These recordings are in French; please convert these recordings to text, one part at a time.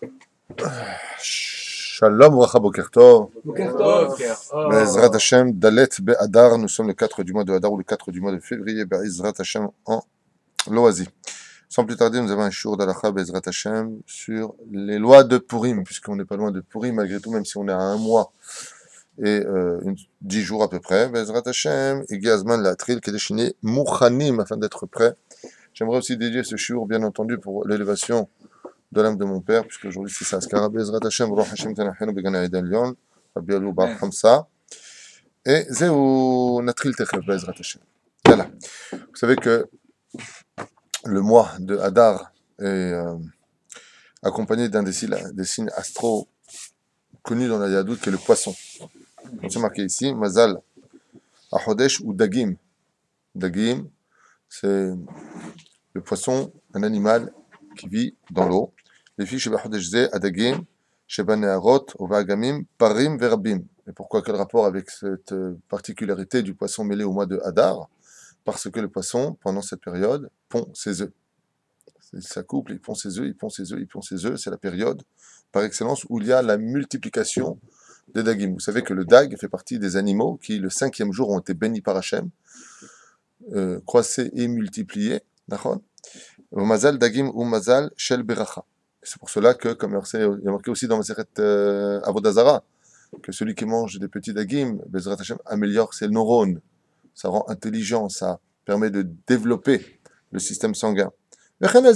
Shalom, Bracha, Boker Tov. Boker Tov. Be'ezrat Hashem, Dalet Be'adar, nous sommes le 4 du mois de Hadar ou le 4 du mois de février, Be'ezrat Hashem en Loazi. Sans plus tarder, nous avons un shiur d'Alacha, Be'ezrat Hashem, sur les lois de Purim, puisqu'on n'est pas loin de Purim, malgré tout, même si on est à un mois et 10 jours à peu près. Be'ezrat Hashem, et Gazman Latril, qui est déchiné Mouchanim, afin d'être prêt. J'aimerais aussi dédier ce shiur, bien entendu, pour l'élévation de l'âme de mon père, puisque aujourd'hui c'est ça. Skara Bezrat Hashem, Roch Hashem Tanachenu Begana Eden Lyon, Rabbi Alou Bar Hamsa, et Zéou Natril Techef Bezrat Hashem. Voilà. Vous savez que le mois de Hadar est accompagné d'un des signes astro connus dans la Yadout, qui est le poisson. C'est marqué ici, Mazal Ahodesh ou Dagim. Dagim, c'est le poisson, un animal qui vit dans l'eau. Les filles Sheba Hodesh Ze, Adagim, Sheba Neharot, Ovagamim, Parim, Verabim. Et pourquoi quel rapport avec cette particularité du poisson mêlé au mois de Hadar? Parce que le poisson, pendant cette période, pond ses œufs. Ça couple, il pond ses œufs, il pond ses œufs, il pond ses œufs. C'est la période par excellence où il y a la multiplication des Dagim. Vous savez que le Dag fait partie des animaux qui, le 5e jour, ont été bénis par Hachem, croissés et multipliés. D'accord? Mazal Dagim ou Mazal Shel Beracha. C'est pour cela que, comme il y a marqué aussi dans Maseret Avodazara, que celui qui mange des petits Dagim, Bezrat Hashem, améliore ses neurones. Ça rend intelligent, ça permet de développer le système sanguin. Quel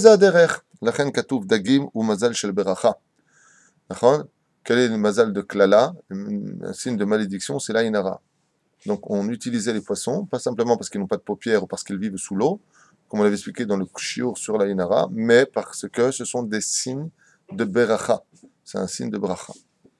est le mazal de Klala? Un signe de malédiction, c'est l'Aïnara. Donc on utilisait les poissons, pas simplement parce qu'ils n'ont pas de paupières ou parce qu'ils vivent sous l'eau, comme on l'avait expliqué dans le shiur sur la Inara, mais parce que ce sont des signes de Beracha. C'est un signe de Bracha.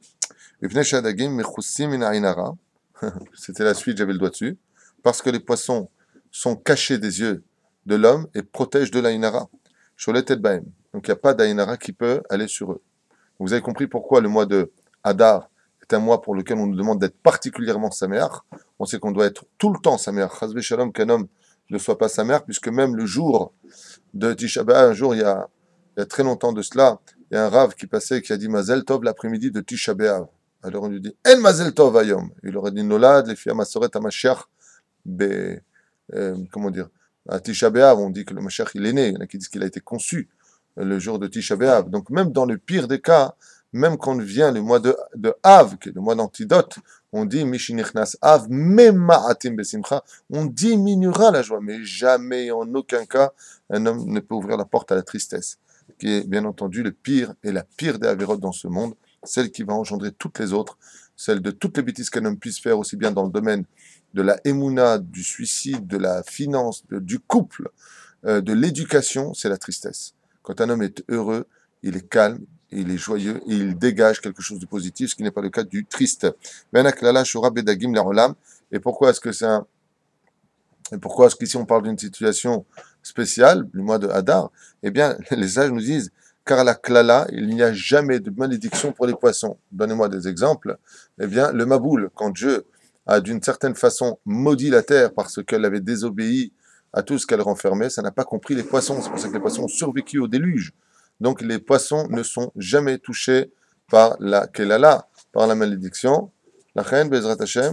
C'était la suite, j'avais le doigt dessus. Parce que les poissons sont cachés des yeux de l'homme et protègent de la Inara. Donc il n'y a pas d'Ainara qui peut aller sur eux. Vous avez compris pourquoi le mois de Hadar est un mois pour lequel on nous demande d'être particulièrement saméach. On sait qu'on doit être tout le temps saméach. Chazvé shalom qu'un homme ne soit pas sa mère, puisque même le jour de Tisha B'Av, un jour, il y a très longtemps de cela, il y a un rave qui passait qui a dit Mazel Tov l'après-midi de Tisha B'Av. Alors on lui dit En Mazel Tov Ayom. Il aurait dit Nolad, les filles à Masoret à Mashiach, comment dire, à Tisha B'Av, on dit que le Mashiach il est né, il y en a qui disent qu'il a été conçu le jour de Tisha B'Av. Donc même dans le pire des cas, même quand vient le mois de Av, qui est le mois d'antidote, on dit Mishinichnas Av, Mema'atim Besimcha, on diminuera la joie, mais jamais, en aucun cas, un homme ne peut ouvrir la porte à la tristesse, qui est bien entendu le pire et la pire des avérotes dans ce monde, celle qui va engendrer toutes les autres, celle de toutes les bêtises qu'un homme puisse faire, aussi bien dans le domaine de la émouna, du suicide, de la finance, du couple, de l'éducation, c'est la tristesse. Quand un homme est heureux, il est calme, il est joyeux et il dégage quelque chose de positif, ce qui n'est pas le cas du triste. Et pourquoi est-ce que c'est un... Et pourquoi est-ce qu'ici on parle d'une situation spéciale, le mois de Hadar? Eh bien, les sages nous disent, car la klala, il n'y a jamais de malédiction pour les poissons. Donnez-moi des exemples. Eh bien, le Maboul, quand Dieu a d'une certaine façon maudit la terre parce qu'elle avait désobéi à tout ce qu'elle renfermait, ça n'a pas compris les poissons. C'est pour ça que les poissons ont survécu au déluge. Donc les poissons ne sont jamais touchés par la kelala, par la malédiction. La reine Bezrat Hashem,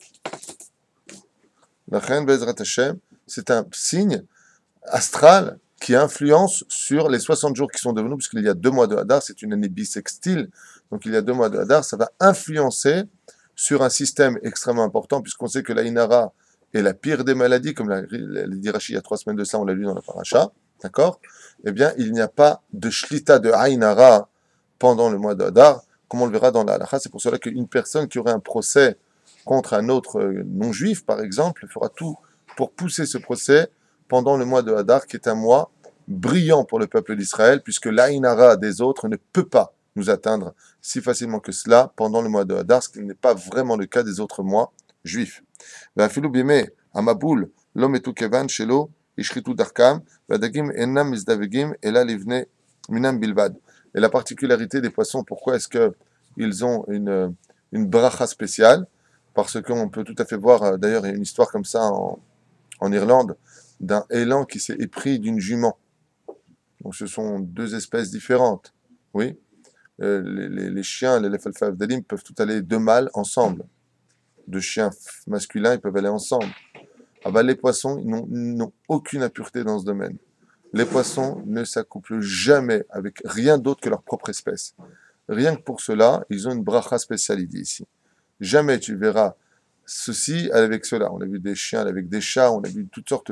c'est un signe astral qui influence sur les 60 jours qui sont devenus, puisqu'il y a 2 mois de Hadar, c'est une année bissextile, donc il y a 2 mois de Hadar, ça va influencer sur un système extrêmement important, puisqu'on sait que la Inara est la pire des maladies, comme l'a dit Rashi il y a 3 semaines de ça, on l'a lu dans la paracha, d'accord? Eh bien, il n'y a pas de shlita de Ainara pendant le mois de Hadar, comme on le verra dans la halakha. C'est pour cela qu'une personne qui aurait un procès contre un autre non-juif, par exemple, fera tout pour pousser ce procès pendant le mois de Hadar, qui est un mois brillant pour le peuple d'Israël, puisque l'Ainara des autres ne peut pas nous atteindre si facilement que cela pendant le mois de Hadar, ce qui n'est pas vraiment le cas des autres mois juifs. Va'afilu bimei hamaboul lo metu kevan shelo ishritu darkam v'adagim enam mizdavegim ela livne minam bilvad. Et la particularité des poissons, pourquoi est-ce qu'ils ont une bracha spéciale? Parce qu'on peut tout à fait voir, d'ailleurs, il y a une histoire comme ça en Irlande, d'un élan qui s'est épris d'une jument. Donc ce sont 2 espèces différentes. Oui. les chiens, les Lefel Favdalim peuvent tout aller deux mâles ensemble. Deux chiens masculins, ils peuvent aller ensemble. Ah bah, les poissons, ils n'ont aucune impureté dans ce domaine. Les poissons ne s'accouplent jamais avec rien d'autre que leur propre espèce. Rien que pour cela, ils ont une bracha spécialisée ici. Jamais tu verras ceci avec cela. On a vu des chiens avec des chats, on a vu toutes sortes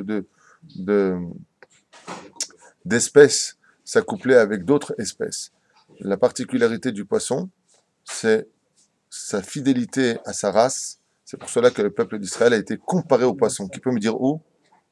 d'espèces s'accoupler avec d'autres espèces. La particularité du poisson, c'est sa fidélité à sa race. C'est pour cela que le peuple d'Israël a été comparé au poisson. Qui peut me dire où?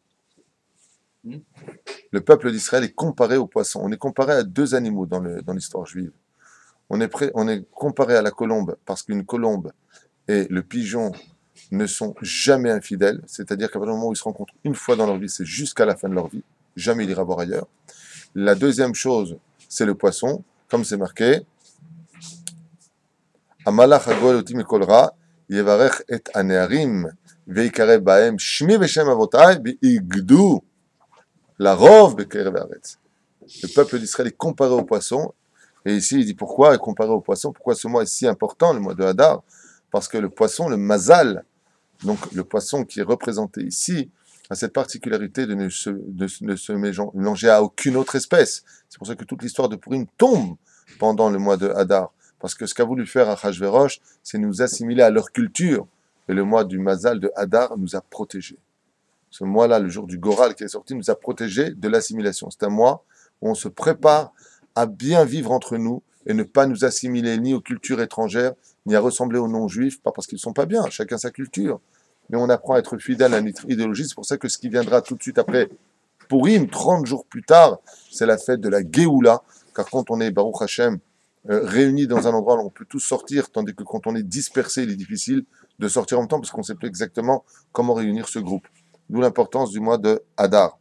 Le peuple d'Israël est comparé au poisson. On est comparé à deux animaux dans l'histoire juive. On est comparé à la colombe parce qu'une colombe et le pigeon ne sont jamais infidèles. C'est-à-dire qu'à partir du moment où ils se rencontrent une fois dans leur vie, c'est jusqu'à la fin de leur vie. Jamais il ira voir ailleurs. La deuxième chose, c'est le poisson. Comme c'est marqué, Amalach hagol oti mikol ra, yevarech et anearim, veikare baem shmi veshem avotai, veigdu la rov bekerev haaretz. Le peuple d'Israël est comparé au poisson. Et ici, il dit pourquoi il est comparé au poisson. Pourquoi ce mois est si important, le mois de Hadar? Parce que le poisson, le mazal, donc le poisson qui est représenté ici, a cette particularité de ne se mélanger à aucune autre espèce. C'est pour ça que toute l'histoire de Purim tombe pendant le mois de Hadar. Parce que ce qu'a voulu faire Achashverosh, c'est nous assimiler à leur culture. Et le mois du mazal de Hadar nous a protégés. Ce mois-là, le jour du Goral qui est sorti, nous a protégés de l'assimilation. C'est un mois où on se prépare à bien vivre entre nous et ne pas nous assimiler ni aux cultures étrangères, ni à ressembler aux non-juifs, pas parce qu'ils ne sont pas bien, chacun sa culture. Mais on apprend à être fidèle à notre idéologie. C'est pour ça que ce qui viendra tout de suite après Purim, 30 jours plus tard, c'est la fête de la Géoula. Car quand on est, Baruch Hashem, réunis dans un endroit où on peut tous sortir, tandis que quand on est dispersé, il est difficile de sortir en même temps parce qu'on ne sait plus exactement comment réunir ce groupe. D'où l'importance du mois de Hadar.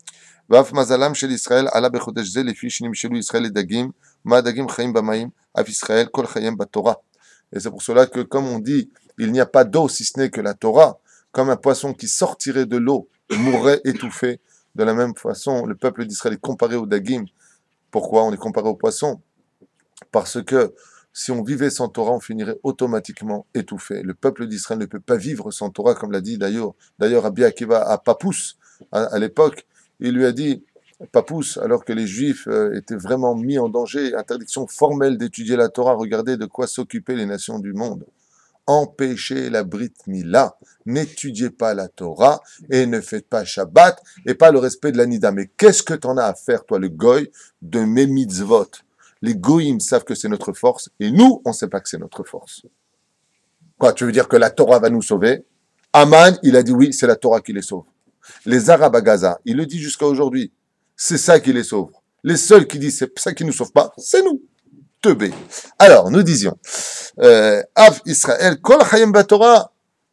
ואף מזלם של ישראל עלה בחודש זה לפי שנמשלו ישראל לדגים, מה הדגים חיים במים, אף ישראל כל חייהם בתורה. Et c'est pour cela que, comme on dit, il n'y a pas d'eau si ce n'est que la Torah, comme un poisson qui sortirait de l'eau mourrait étouffé. De la même façon, le peuple d'Israël est comparé au dagim. Pourquoi on est comparé au poisson? Parce que si on vivait sans Torah, on finirait automatiquement étouffé. Le peuple d'Israël ne peut pas vivre sans Torah, comme l'a dit d'ailleurs Rabbi Akiva à Papous, à l'époque. Il lui a dit, Papous, alors que les Juifs étaient vraiment mis en danger, interdiction formelle d'étudier la Torah, regardez de quoi s'occuper les nations du monde. Empêchez la Brit Mila, n'étudiez pas la Torah et ne faites pas Shabbat et pas le respect de la Nida. Mais qu'est-ce que t'en as à faire, toi, le goy, de mes mitzvot? Les goyim savent que c'est notre force et nous, on ne sait pas que c'est notre force. Quoi, tu veux dire que la Torah va nous sauver? Aman, il a dit oui, c'est la Torah qui les sauve. Les Arabes à Gaza, il le dit jusqu'à aujourd'hui, c'est ça qui les sauve. Les seuls qui disent c'est ça qui nous sauve pas, c'est nous. Teubé. Alors, nous disions, Av Israël, Kol Chayim Batorah.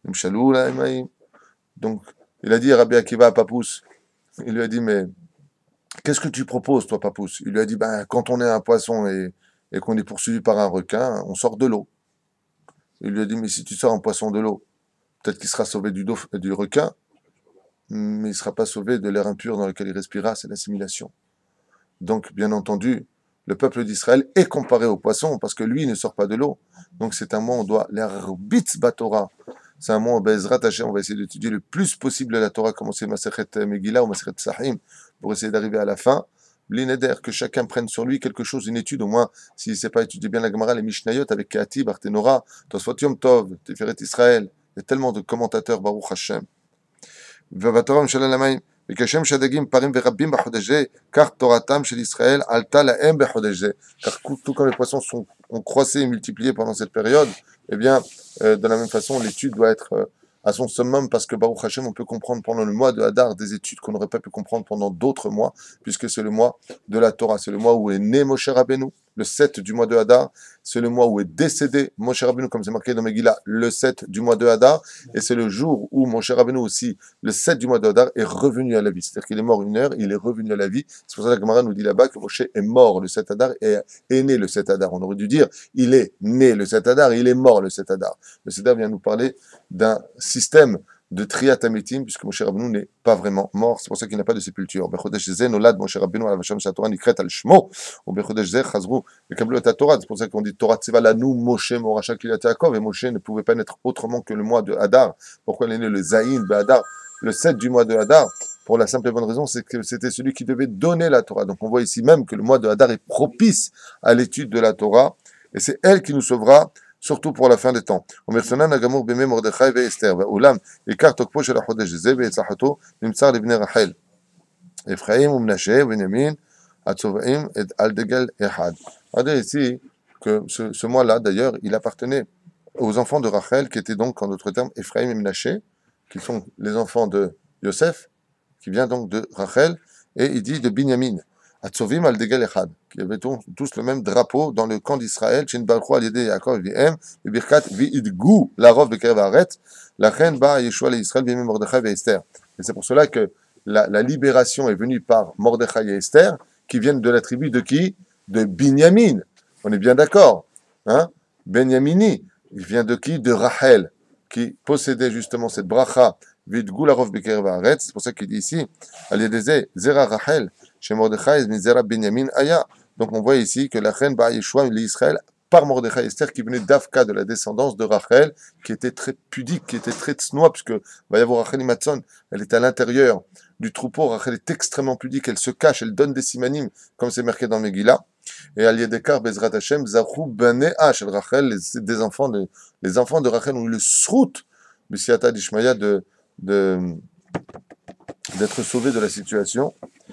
Donc, il a dit Rabbi Akiva à Papous, il lui a dit, mais qu'est-ce que tu proposes, toi, Papous? Il lui a dit, ben, quand on est un poisson et qu'on est poursuivi par un requin, on sort de l'eau. Il lui a dit, mais si tu sors un poisson de l'eau, peut-être qu'il sera sauvé du requin, mais il ne sera pas sauvé de l'air impur dans lequel il respirera, c'est l'assimilation. Donc, bien entendu, le peuple d'Israël est comparé au poisson parce que lui, il ne sort pas de l'eau. Donc, c'est un mois où on doit l'arbitz batora. C'est un mois où Bezrat Hashem, on va essayer d'étudier le plus possible la Torah, commencer Masechet Megillah ou Masechet Psachim, pour essayer d'arriver à la fin. L'ineder, que chacun prenne sur lui quelque chose, une étude, au moins, s'il ne sait pas étudier bien la Gemara, les Mishnayot avec Keati, Barthénora, Tosfot Yom Tov, Tiferet Israël. Il y a tellement de commentateurs, Baruch Hashem. ובתורה משלל המים, וכשם שהדגים פרים ורבים בחודש זה, כך תורתם של ישראל עלתה להם בחודש זה. Car tout comme les poissons ont croissé et multiplié pendant cette période, eh bien, de la même façon, l'étude doit être à son summum, parce que Baruch Hashem, on peut comprendre pendant le mois de Hadar des études qu'on n'aurait pas pu comprendre pendant d'autres mois, puisque c'est le mois de la Torah, c'est le mois où est né Moshe Rabbeinu, le 7 du mois de Hadar, c'est le mois où est décédé Moshe Rabbeinu, comme c'est marqué dans Megillah, le 7 du mois de Hadar, et c'est le jour où Moshe Rabbeinu aussi, le 7 du mois de Hadar, est revenu à la vie. C'est-à-dire qu'il est mort une heure, il est revenu à la vie. C'est pour ça que la Gemara nous dit là-bas que Moshe est mort le 7 Hadar et est né le 7 Hadar. On aurait dû dire, il est né le 7 Hadar, il est mort le 7 Hadar. Le 7 Hadar vient nous parler d'un système de Triat Hametim, puisque Moshe Rabbeinu n'est pas vraiment mort, c'est pour ça qu'il n'a pas de sépulture. Bechodesh Zeh nolad Moshe Rabbeinu alav hashem Torah nikret al shmo, ou Bechodesh Zeh chazru vekablu et Torah. C'est pour ça qu'on dit Torah Tzeva lanu Moshe moracha kiryat Yaakov, et Moshe ne pouvait pas naître autrement que le mois de Hadar. Pourquoi il est né le Zayin Hadar, le 7 du mois de Hadar? Pour la simple et bonne raison, c'est que c'était celui qui devait donner la Torah. Donc on voit ici même que le mois de Hadar est propice à l'étude de la Torah, et c'est elle qui nous sauvera, surtout pour la fin des temps. ומרצונן הגמור בימי מרדכי ואסתר, ואולם עיקר תוקפו של החודש הזה והצלחתו נמצא לבני רחל, אפרים ומנשה ובנימין הצובעים על דגל אחד. Regardez ici que ce mois-là, d'ailleurs, il appartenait aux enfants de Rachel, qui étaient donc, en d'autres termes, Ephraim et Menaché, qui sont les enfants de Yosef, qui vient donc de Rachel, et il dit de Binyamin. Atzovim al degel echad, qui avaient tous le même drapeau dans le camp d'Israël, Shin Balchou al yedei Yaakov v'em, Birkat v'idgu l'arov bekerev haaretz, lachen ba Yeshua le Israël v'yemim Mordechai ve'Esther. Et c'est pour cela que la libération est venue par Mordechai et Esther, qui viennent de la tribu de qui? De Binyamin. On est bien d'accord, hein? Benyamini, il vient de qui? De Rachel, qui possédait justement cette bracha, v'idgu l'arov bekerev haaretz. C'est pour ça qu'il dit ici, al yedei zera Rachel, chez Mordechai, Mizera Benyamin Aya. Donc on voit ici que la reine Ba Yeshua, l'Israël, par Mordechai et Esther, qui venait d'Afka, de la descendance de Rachel, qui était très pudique, qui était très tsnoa, puisque va y avoir Rachel Imatzon, elle est à l'intérieur du troupeau, Rachel est extrêmement pudique, elle se cache, elle donne des simanim, comme c'est marqué dans Megillah. Et al Yedekar Bezrat Hashem, Zahu Banea, chez Rachel, les enfants de Rachel ont eu le srout, Bisiata d'Ishmaïa, d'être sauvés de la situation,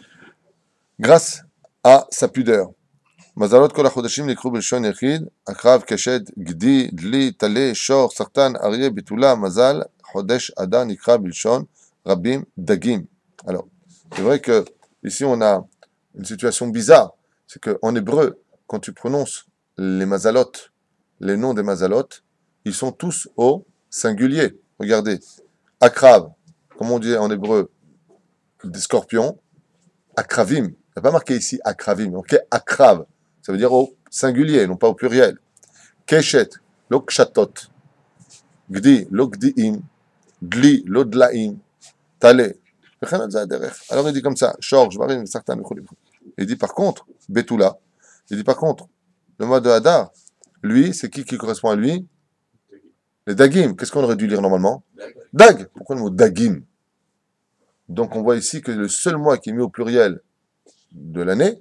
grâce à sa pudeur. Mazalot kol hachodashim nikru b'lshon yachid, akrav, keshet, gdi, dli, tale, shor, sartan, aryeh, bitula, mazal, chodesh, adar, nikra b'lshon, rabim, dagim. Alors, c'est vrai que ici on a une situation bizarre, c'est qu'en hébreu, quand tu prononces les mazalot, les noms des mazalot, ils sont tous au singulier. Regardez, akrav, comme on dit en hébreu, des scorpions, akravim. Il n'y a pas marqué ici akravim, ok, akrav, ça veut dire au singulier, non pas au pluriel. Keshet, lo kshatot, gdi, lo gdiim, dli, lo dlaim, tale. Alors il dit comme ça, shor, jvarim, sartan, il dit par contre, betula, il dit par contre, le mois de Hadar, lui, c'est qui correspond à lui? Les dagim. Qu'est-ce qu'on aurait dû lire normalement? Dag. Pourquoi le mot dagim? Donc on voit ici que le seul mois qui est mis au pluriel de l'année,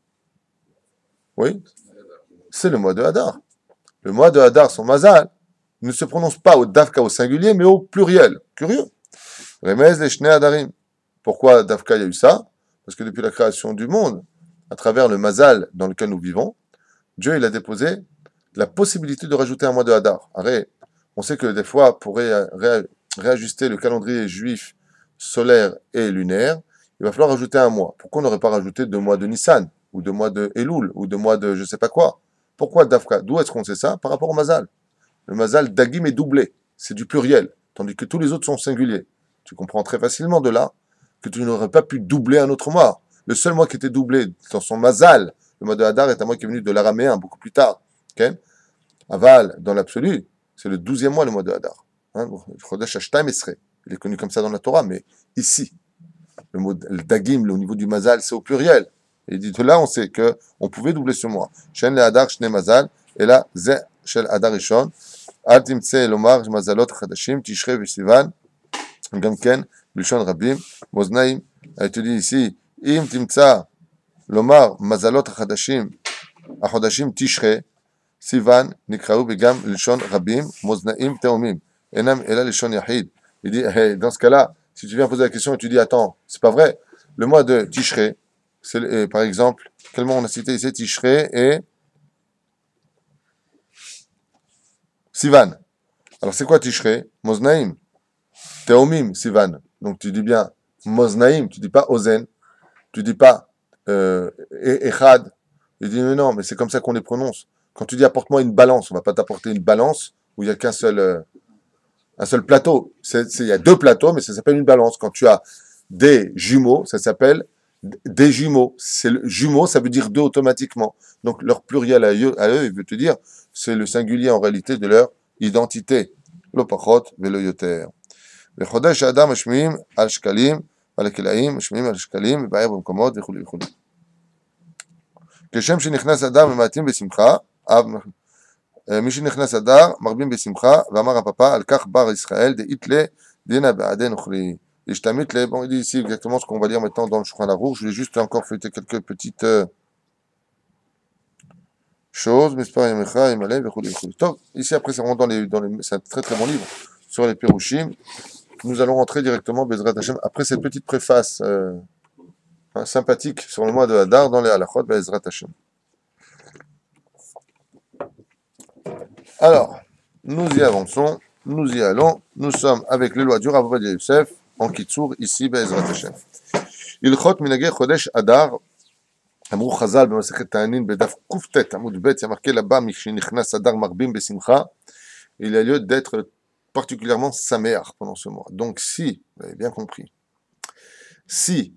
oui, c'est le mois de Hadar. Le mois de Hadar, son mazal, ne se prononce pas au dafka au singulier, mais au pluriel. Curieux. Remez les shnei hadarim. Pourquoi dafka il y a eu ça? Parce que depuis la création du monde, à travers le mazal dans lequel nous vivons, Dieu il a déposé la possibilité de rajouter un mois de Hadar. Arrête. On sait que des fois, pour réajuster le calendrier juif solaire et lunaire, il va falloir rajouter un mois. Pourquoi on n'aurait pas rajouté 2 mois de Nissan, ou 2 mois de Elul, ou 2 mois de je ne sais pas quoi? Pourquoi Dafka? D'où est-ce qu'on sait ça? Par rapport au Mazal. Le Mazal Dagim est doublé, c'est du pluriel, tandis que tous les autres sont singuliers. Tu comprends très facilement de là que tu n'aurais pas pu doubler un autre mois. Le seul mois qui était doublé dans son Mazal, le mois de Hadar, est un mois qui est venu de l'araméen, beaucoup plus tard. Okay? Aval, dans l'absolu, c'est le 12e mois, le mois de Hadar. Chodesh Hashtaim Esrei. Il est connu comme ça dans la Torah, mais ici, le mot Dagim, au niveau du Mazal, c'est au pluriel. Et il dit de là, on sait qu'on pouvait doubler ce mois. Shen le Hadar, Shne Mazal, et là, Ze Shel Hadar Rishon, Al Timtse Lomar, Mazalot Chadashim, Tishrei Vesivan, Gamken, Bilshon Rabim, Moznaim. Et tu dis ici, Im Timtsa Lomar, Mazalot Chadashim, Achodashim Tishrei, Sivan, Nikraou, Begam, Lishon Rabim, Moznaim Teomim, Enam Ela Lishon Yahid. Il dit, hey, dans ce cas-là, si tu viens poser la question et tu dis, attends, c'est pas vrai, le mois de Tishrei, c'est par exemple, quel mois on a cité ici, Tishrei et Sivan. Alors c'est quoi Tishrei? Moznaim, Teomim, Sivan. Donc tu dis bien Moznaim, tu dis pas Ozen, tu dis pas Echad. Il dit, mais non, mais c'est comme ça qu'on les prononce. Quand tu dis apporte-moi une balance, on va pas t'apporter une balance où il y a qu'un seul... un seul plateau. Il y a 2 plateaux, mais ça s'appelle une balance. Quand tu as des jumeaux, ça s'appelle des jumeaux. Jumeaux, ça veut dire 2 automatiquement. Donc leur pluriel à eux, il veut te dire, c'est le singulier en réalité de leur identité. Lo pachot velo yoter. בחודש האדם משמיעים על שקלים ועל הכלאים, משמיעים על שקלים ובער במקומות וכולי וכולי. כשם שנכנס אדר ממעטים בשמחה, מי שנכנס אדר מרבים בשמחה, ואמר הפapa, על כך בר ישראל דאית לה דינא בעדי נוכרי. Et je t'invite, bon, il dit ici exactement ce qu'on va lire maintenant dans le Shulchan Aruch. Je vais juste encore feuilleter quelques petites choses. Ici, après, c'est vraiment c'est un très très bon livre sur les Perushim. Nous allons rentrer directement, Bezrat Hashem, après cette petite préface sympathique sur le mois de Hadar dans les Halachot, Bezrat Hashem. Alors, nous y avançons, nous y allons. Nous sommes avec les lois du Rav Ovadia Yosef. En Kitsour, ici, Be'ezrat Hashem. Ilchot minageh chodesh Adar, אמרו חז"ל במסכת תענין בדף קט עמוד ב', il y a marqué là-bas, משנכנס Adar marbim besimcha, il y a lieu d'être particulièrement saméach pendant ce mois. Donc si, vous avez bien compris, si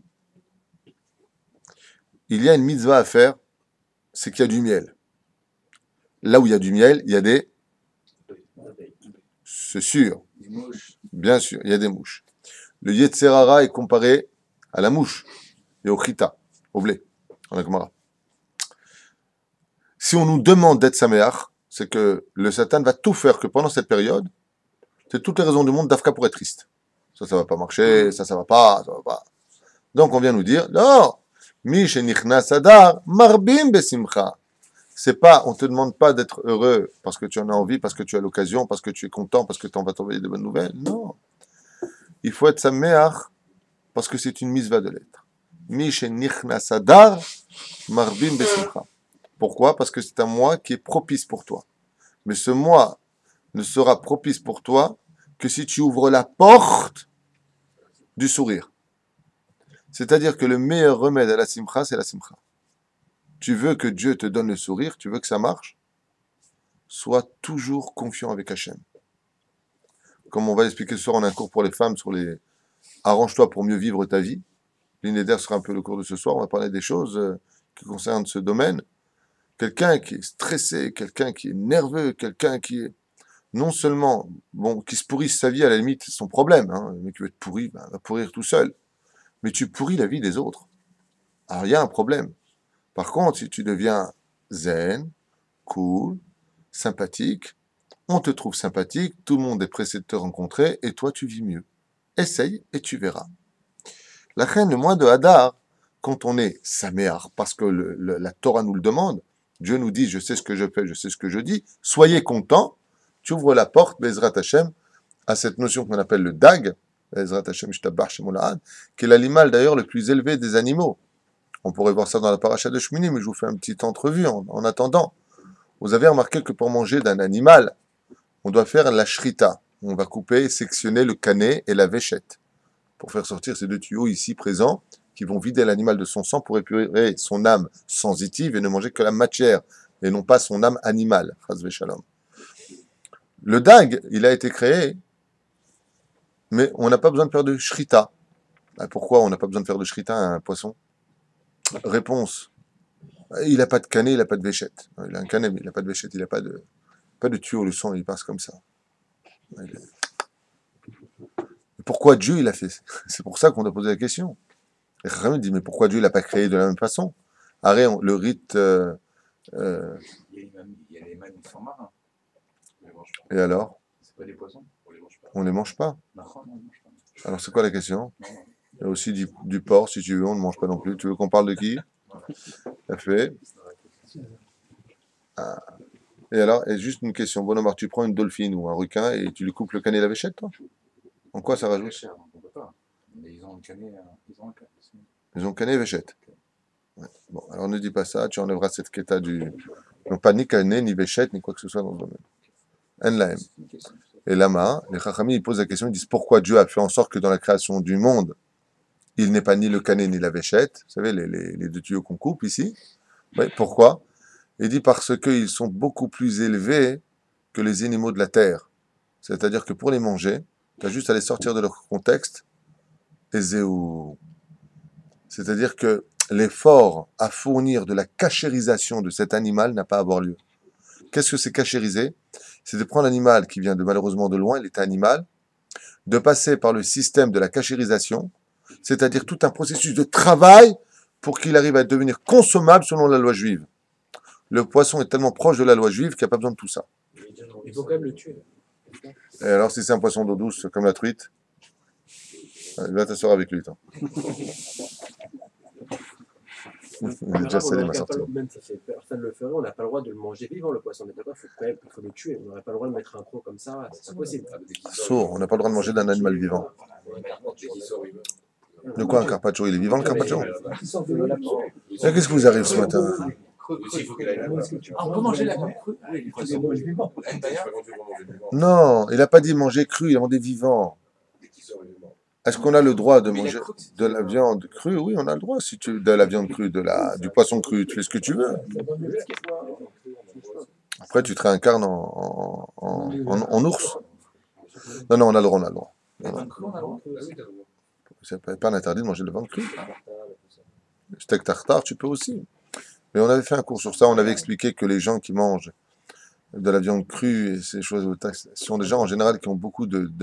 il y a une mitzvah à faire, c'est qu'il y a du miel. Là où il y a du miel, il y a des... C'est sûr, bien sûr, il y a des mouches. Le Yetzer Hara est comparé à la mouche et au chita, au blé, en la Gemara. Si on nous demande d'être saméach, c'est que le Satan va tout faire que pendant cette période, c'est toutes les raisons du monde d'Afka pour être triste. Ça va pas marcher, ça va pas, ça va pas. Donc on vient nous dire, non, mi shenichnas adar marbim besimcha. C'est pas, on te demande pas d'être heureux parce que tu en as envie, parce que tu as l'occasion, parce que tu es content, parce que tu en vas t'envoyer de bonnes nouvelles. Non. Il faut être saméach parce que c'est une mitzvah de l'être. Mi shenichnas adar marbim besimcha. Pourquoi? Parce que c'est un mois qui est propice pour toi. Mais ce mois ne sera propice pour toi que si tu ouvres la porte du sourire. C'est-à-dire que le meilleur remède à la simcha, c'est la simcha. Tu veux que Dieu te donne le sourire, tu veux que ça marche, sois toujours confiant avec Hachem. Comme on va l'expliquer ce soir, on a un cours pour les femmes sur les arrange-toi pour mieux vivre ta vie. L'Inéder sera un peu le cours de ce soir, on va parler des choses qui concernent ce domaine. Quelqu'un qui est stressé, quelqu'un qui est nerveux, quelqu'un qui est non seulement, qui se pourrisse sa vie, à la limite, c'est son problème. Hein. Le mec qui veut être pourri, va pourrir tout seul. Mais tu pourris la vie des autres. Alors, il y a un problème. Par contre, si tu deviens zen, cool, sympathique, on te trouve sympathique, tout le monde est pressé de te rencontrer, et toi, tu vis mieux. Essaye et tu verras. La reine, le mois de Hadar, quand on est saméar, parce que la Torah nous le demande, Dieu nous dit, je sais ce que je fais, je sais ce que je dis, soyez contents, tu ouvres la porte, Bezrat Hashem, à cette notion qu'on appelle le dag, Bezrat Hashem Shtabach Shemolahad, qui est l'animal d'ailleurs le plus élevé des animaux. On pourrait voir ça dans la paracha de Shmini, mais je vous fais une petite entrevue en attendant. Vous avez remarqué que pour manger d'un animal, on doit faire la shrita. On va couper, sectionner le canet et la véchette, pour faire sortir ces deux tuyaux ici présents, qui vont vider l'animal de son sang pour épurer son âme sensitive et ne manger que la matière, et non pas son âme animale. Chas v'shalom. Le dag, il a été créé, mais on n'a pas besoin de faire de shrita. Pourquoi on n'a pas besoin de faire de shrita à un poisson? Réponse. Il n'a pas de canet, il n'a pas de véchette. Il a un canet, mais il n'a pas de véchette, il n'a pas de tuyau, le sang, il passe comme ça. Pourquoi Dieu, il a fait? C'est pour ça qu'on doit poser la question. Et Chachamim dit, mais pourquoi Dieu, il n'a pas créé de la même façon? Arrête, le rite... Il y a les mammifères marins. Et alors? C'est pas des poissons, on les mange pas. On les mange pas. Non, on les mange pas. Alors c'est quoi la question? Il y a aussi du porc, si tu veux, on ne mange pas non plus. Tu veux qu'on parle de qui? Ça fait. Ah. Et alors, et juste une question. Bon, Omar, tu prends une dolphine ou un requin et tu lui coupes le canet et la véchette, toi? En quoi ça C'est rajoute? cher, donc on peut pas. Mais ils ont un canet, ils ont un canet. Ils ont canet et véchette. Ouais. Bon, alors ne dis pas ça, tu enlèveras cette quêta du... Ils n'ont pas ni canet, ni véchette, ni quoi que ce soit dans le domaine. En et lama, les Chachamim, ils posent la question, ils disent pourquoi Dieu a fait en sorte que dans la création du monde, il n'est pas ni le canet ni la véchette. Vous savez, les deux tuyaux qu'on coupe ici. Oui, pourquoi? Il dit parce qu'ils sont beaucoup plus élevés que les animaux de la terre. C'est-à-dire que pour les manger, tu as juste à les sortir de leur contexte et zéou. C'est-à-dire que l'effort à fournir de la cachérisation de cet animal n'a pas à avoir lieu. Qu'est-ce que c'est cachériser? C'est de prendre l'animal qui vient malheureusement de loin, il est animal, de passer par le système de la cachérisation, c'est-à-dire tout un processus de travail pour qu'il arrive à devenir consommable selon la loi juive. Le poisson est tellement proche de la loi juive qu'il n'y a pas besoin de tout ça. Il faut quand même le tuer. Et alors, si c'est un poisson d'eau douce comme la truite, va t'asseoir avec lui, toi. Il est déjà salé, ma sortie. Même si personne ne le ferait, on n'a pas le droit de le manger vivant, le poisson. D'accord, il faut le tuer. On n'aurait pas le droit de mettre un croc comme ça, c'est pas possible. Sourd, on n'a pas le droit de manger d'un animal vivant. De quoi un carpaccio? Il est vivant, le carpaccio? Et qu'est-ce qui vous arrive ce matin? On peut manger la crue. Non, il n'a pas dit manger cru, il a demandé vivant. Est-ce qu'on a le droit de manger de la viande crue? Oui, on a le droit. Si tu de la viande crue, du poisson cru, tu fais ce que tu veux. Après, tu te réincarnes en ours. Non, non, on a le droit, on a le droit. C'est pas un interdit de manger de la viande crue. Steak tartare, tu peux aussi. Mais on avait fait un cours sur ça, on avait expliqué que les gens qui mangent de la viande crue et ces choses sont des gens en général qui ont beaucoup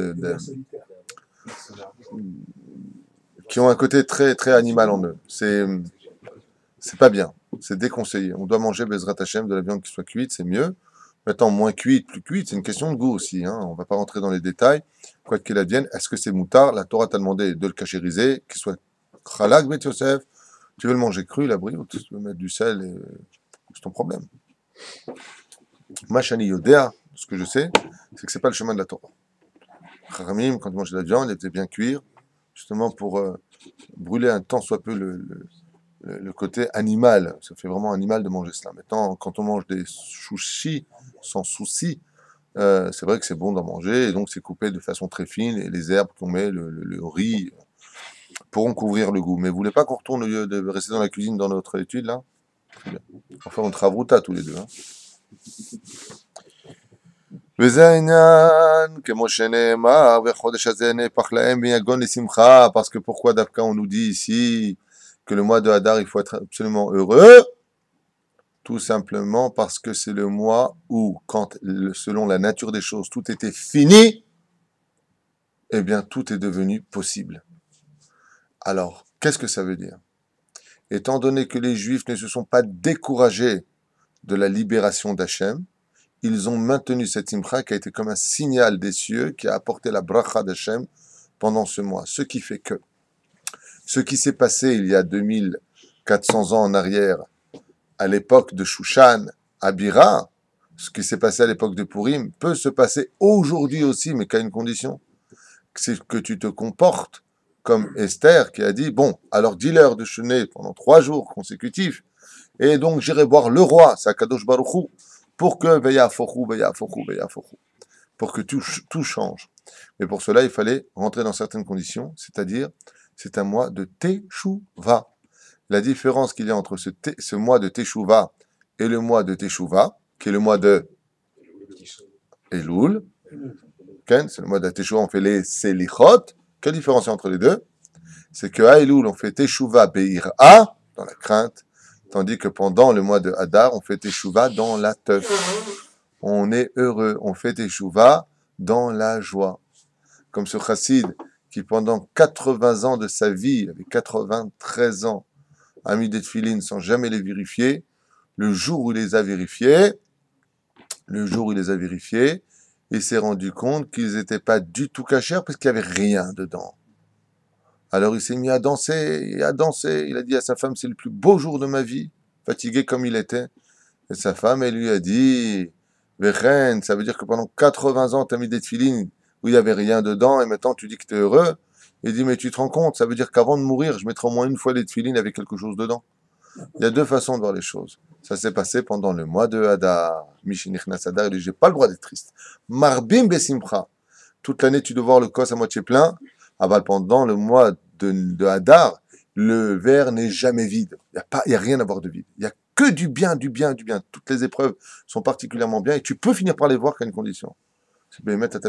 qui ont un côté très très animal en eux. C'est pas bien, c'est déconseillé. On doit manger Bezrat Hashem de la viande qui soit cuite, c'est mieux. Maintenant, moins cuite, plus cuite, c'est une question de goût aussi. Hein. On ne va pas rentrer dans les détails. Quoi qu'il advienne, est-ce que c'est moutard? La Torah t'a demandé de le cachériser, qu'il soit chalak bet Yosef. Tu veux le manger cru, la brioche, tu veux mettre du sel, et c'est ton problème. Machani Yodea, ce que je sais, c'est que c'est pas le chemin de la Torah. Kharamim, quand ils mangeaient de la viande, ils faisaient bien cuire, justement pour brûler un tant soit peu le côté animal. Ça fait vraiment animal de manger cela. Maintenant, quand on mange des sushis sans souci, c'est vrai que c'est bon d'en manger, et donc c'est coupé de façon très fine, et les herbes qu'on met, le riz, pourront couvrir le goût. Mais vous voulez pas qu'on retourne au lieu de rester dans la cuisine dans notre étude, là? Très bien. Enfin, on travauta tous les deux. Hein. Parce que pourquoi d'Afka on nous dit ici que le mois de Hadar il faut être absolument heureux? Tout simplement parce que c'est le mois où, quand selon la nature des choses, tout était fini, eh bien tout est devenu possible. Alors, qu'est-ce que ça veut dire? Étant donné que les Juifs ne se sont pas découragés de la libération d'Hachem, ils ont maintenu cette simcha qui a été comme un signal des cieux qui a apporté la bracha d'Hachem pendant ce mois. Ce qui fait que ce qui s'est passé il y a 2400 ans en arrière, à l'époque de Shushan, à Bira, ce qui s'est passé à l'époque de Purim, peut se passer aujourd'hui aussi, mais qu'à une condition, c'est que tu te comportes comme Esther qui a dit, bon, alors dis-leur de jeûner pendant 3 jours consécutifs, et donc j'irai voir le roi, Sakadosh Baruch Hu, pour que pour que tout change. Mais pour cela, il fallait rentrer dans certaines conditions, c'est-à-dire, c'est un mois de Teshuvah. La différence qu'il y a entre ce mois de Teshuvah et le mois de Teshuvah, qui est le mois de Elul, c'est le mois de Teshuvah, on fait les Selichot. Quelle différence il y a entre les deux? C'est qu'à Elul, on fait Teshuvah Be'ira, dans la crainte, tandis que pendant le mois de Hadar, on fait Teshuvah dans la teuf. On est heureux, on fait Teshuvah dans la joie. Comme ce chassid qui, pendant 80 ans de sa vie, avec 93 ans, a mis des tefilines sans jamais les vérifier. Le jour où il les a vérifiés, il s'est rendu compte qu'ils n'étaient pas du tout cachers parce qu'il n'y avait rien dedans. Alors il s'est mis à danser, Il a dit à sa femme, c'est le plus beau jour de ma vie, fatigué comme il était. Et sa femme, elle lui a dit, Vechen, ça veut dire que pendant 80 ans, tu as mis des tefilines où il n'y avait rien dedans et maintenant tu dis que tu es heureux. Il dit, mais tu te rends compte, ça veut dire qu'avant de mourir, je mettrai au moins une fois les tefilines avec quelque chose dedans. Il y a 2 façons de voir les choses. Ça s'est passé pendant le mois de Hadar. Mishinichnas Hadar, il dit, j'ai pas le droit d'être triste. Marbim besimcha. Toute l'année, tu dois voir le kos à moitié plein. Ah bah, pendant le mois de Hadar, le verre n'est jamais vide. Il y a rien à voir de vide. Il y a que du bien. Toutes les épreuves sont particulièrement bien et tu peux finir par les voir qu'à une condition. C'est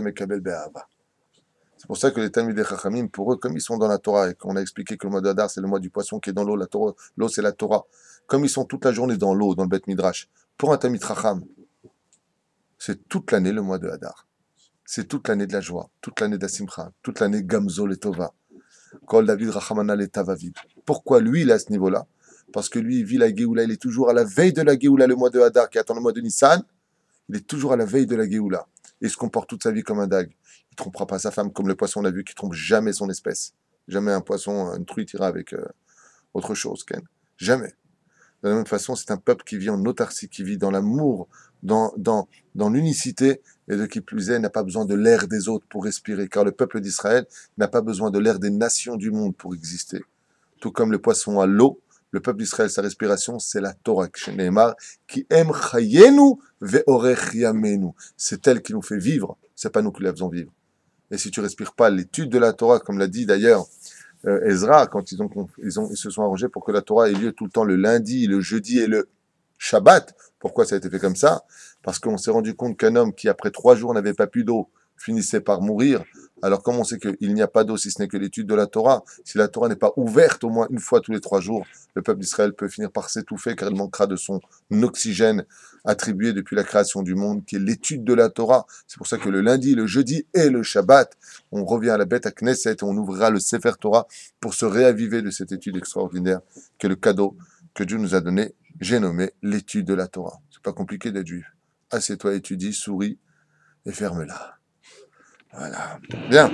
pour ça que les Talmidei Chachamim, pour eux, comme ils sont dans la Torah et qu'on a expliqué que le mois d'Adar, c'est le mois du poisson qui est dans l'eau, l'eau c'est la Torah. Comme ils sont toute la journée dans l'eau, dans le Beth Midrash, pour un Talmid Chacham, c'est toute l'année le mois de Hadar. C'est toute l'année de la joie, toute l'année d'Asimcha, toute l'année Gamzo le Tova. Kol David Rachamana le Tavavid. Pourquoi lui, il est à ce niveau-là? Parce que lui, il vit la Géoula, il est toujours à la veille de la Géoula, le mois de Hadar qui attend le mois de Nissan. Il est toujours à la veille de la Géoula. Et il se comporte toute sa vie comme un dag. Il ne trompera pas sa femme comme le poisson, on a vu, qui ne trompe jamais son espèce. Jamais un poisson, une truite ira avec autre chose, Ken. Jamais. De la même façon, c'est un peuple qui vit en autarcie, qui vit dans l'amour, dans l'unicité, et de qui plus est, n'a pas besoin de l'air des autres pour respirer, car le peuple d'Israël n'a pas besoin de l'air des nations du monde pour exister. Tout comme le poisson a l'eau, le peuple d'Israël, sa respiration, c'est la Torah, qui aime chayenu ve'orech yamenu. C'est elle qui nous fait vivre, c'est pas nous qui la faisons vivre. Et si tu respires pas l'étude de la Torah, comme l'a dit d'ailleurs Ezra, quand ils se sont arrangés pour que la Torah ait lieu tout le temps le lundi, le jeudi et le Shabbat. Pourquoi ça a été fait comme ça? Parce qu'on s'est rendu compte qu'un homme qui, après 3 jours, n'avait pas plus d'eau, finissait par mourir. Alors, comme on sait qu'il n'y a pas d'eau si ce n'est que l'étude de la Torah, si la Torah n'est pas ouverte au moins une fois tous les 3 jours, le peuple d'Israël peut finir par s'étouffer car il manquera de son oxygène attribué depuis la création du monde, qui est l'étude de la Torah. C'est pour ça que le lundi, le jeudi et le Shabbat, on revient à la bête à Knesset et on ouvrira le Sefer Torah pour se réaviver de cette étude extraordinaire qui est le cadeau que Dieu nous a donné. J'ai nommé l'étude de la Torah. C'est pas compliqué d'être juif. Assieds-toi, étudie, souris et ferme-la. Voilà. Bien.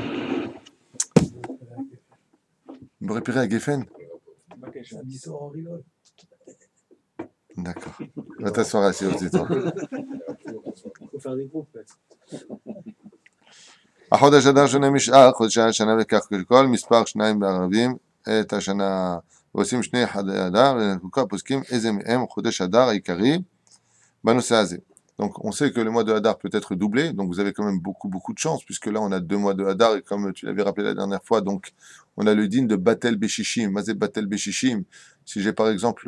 Vous me répérez à Geffen? D'accord. Va t'asseoir assis aussi, toi. Il faut faire des groupes, peut-être. החודש אדר שונה משאר חודשי השנה וכך כל מספר 2 בערבים את השנה ועושים שני חודשי אדר ולכל פוסקים איזה מהם חודש אדר העיקרי בנושא הזה. Donc on sait que le mois de Hadar peut être doublé, donc vous avez quand même beaucoup de chance, puisque là on a 2 mois de Hadar, et comme tu l'avais rappelé la dernière fois, donc on a le din de Batel Beshishim, Mazé Batel Beshishim. Si j'ai par exemple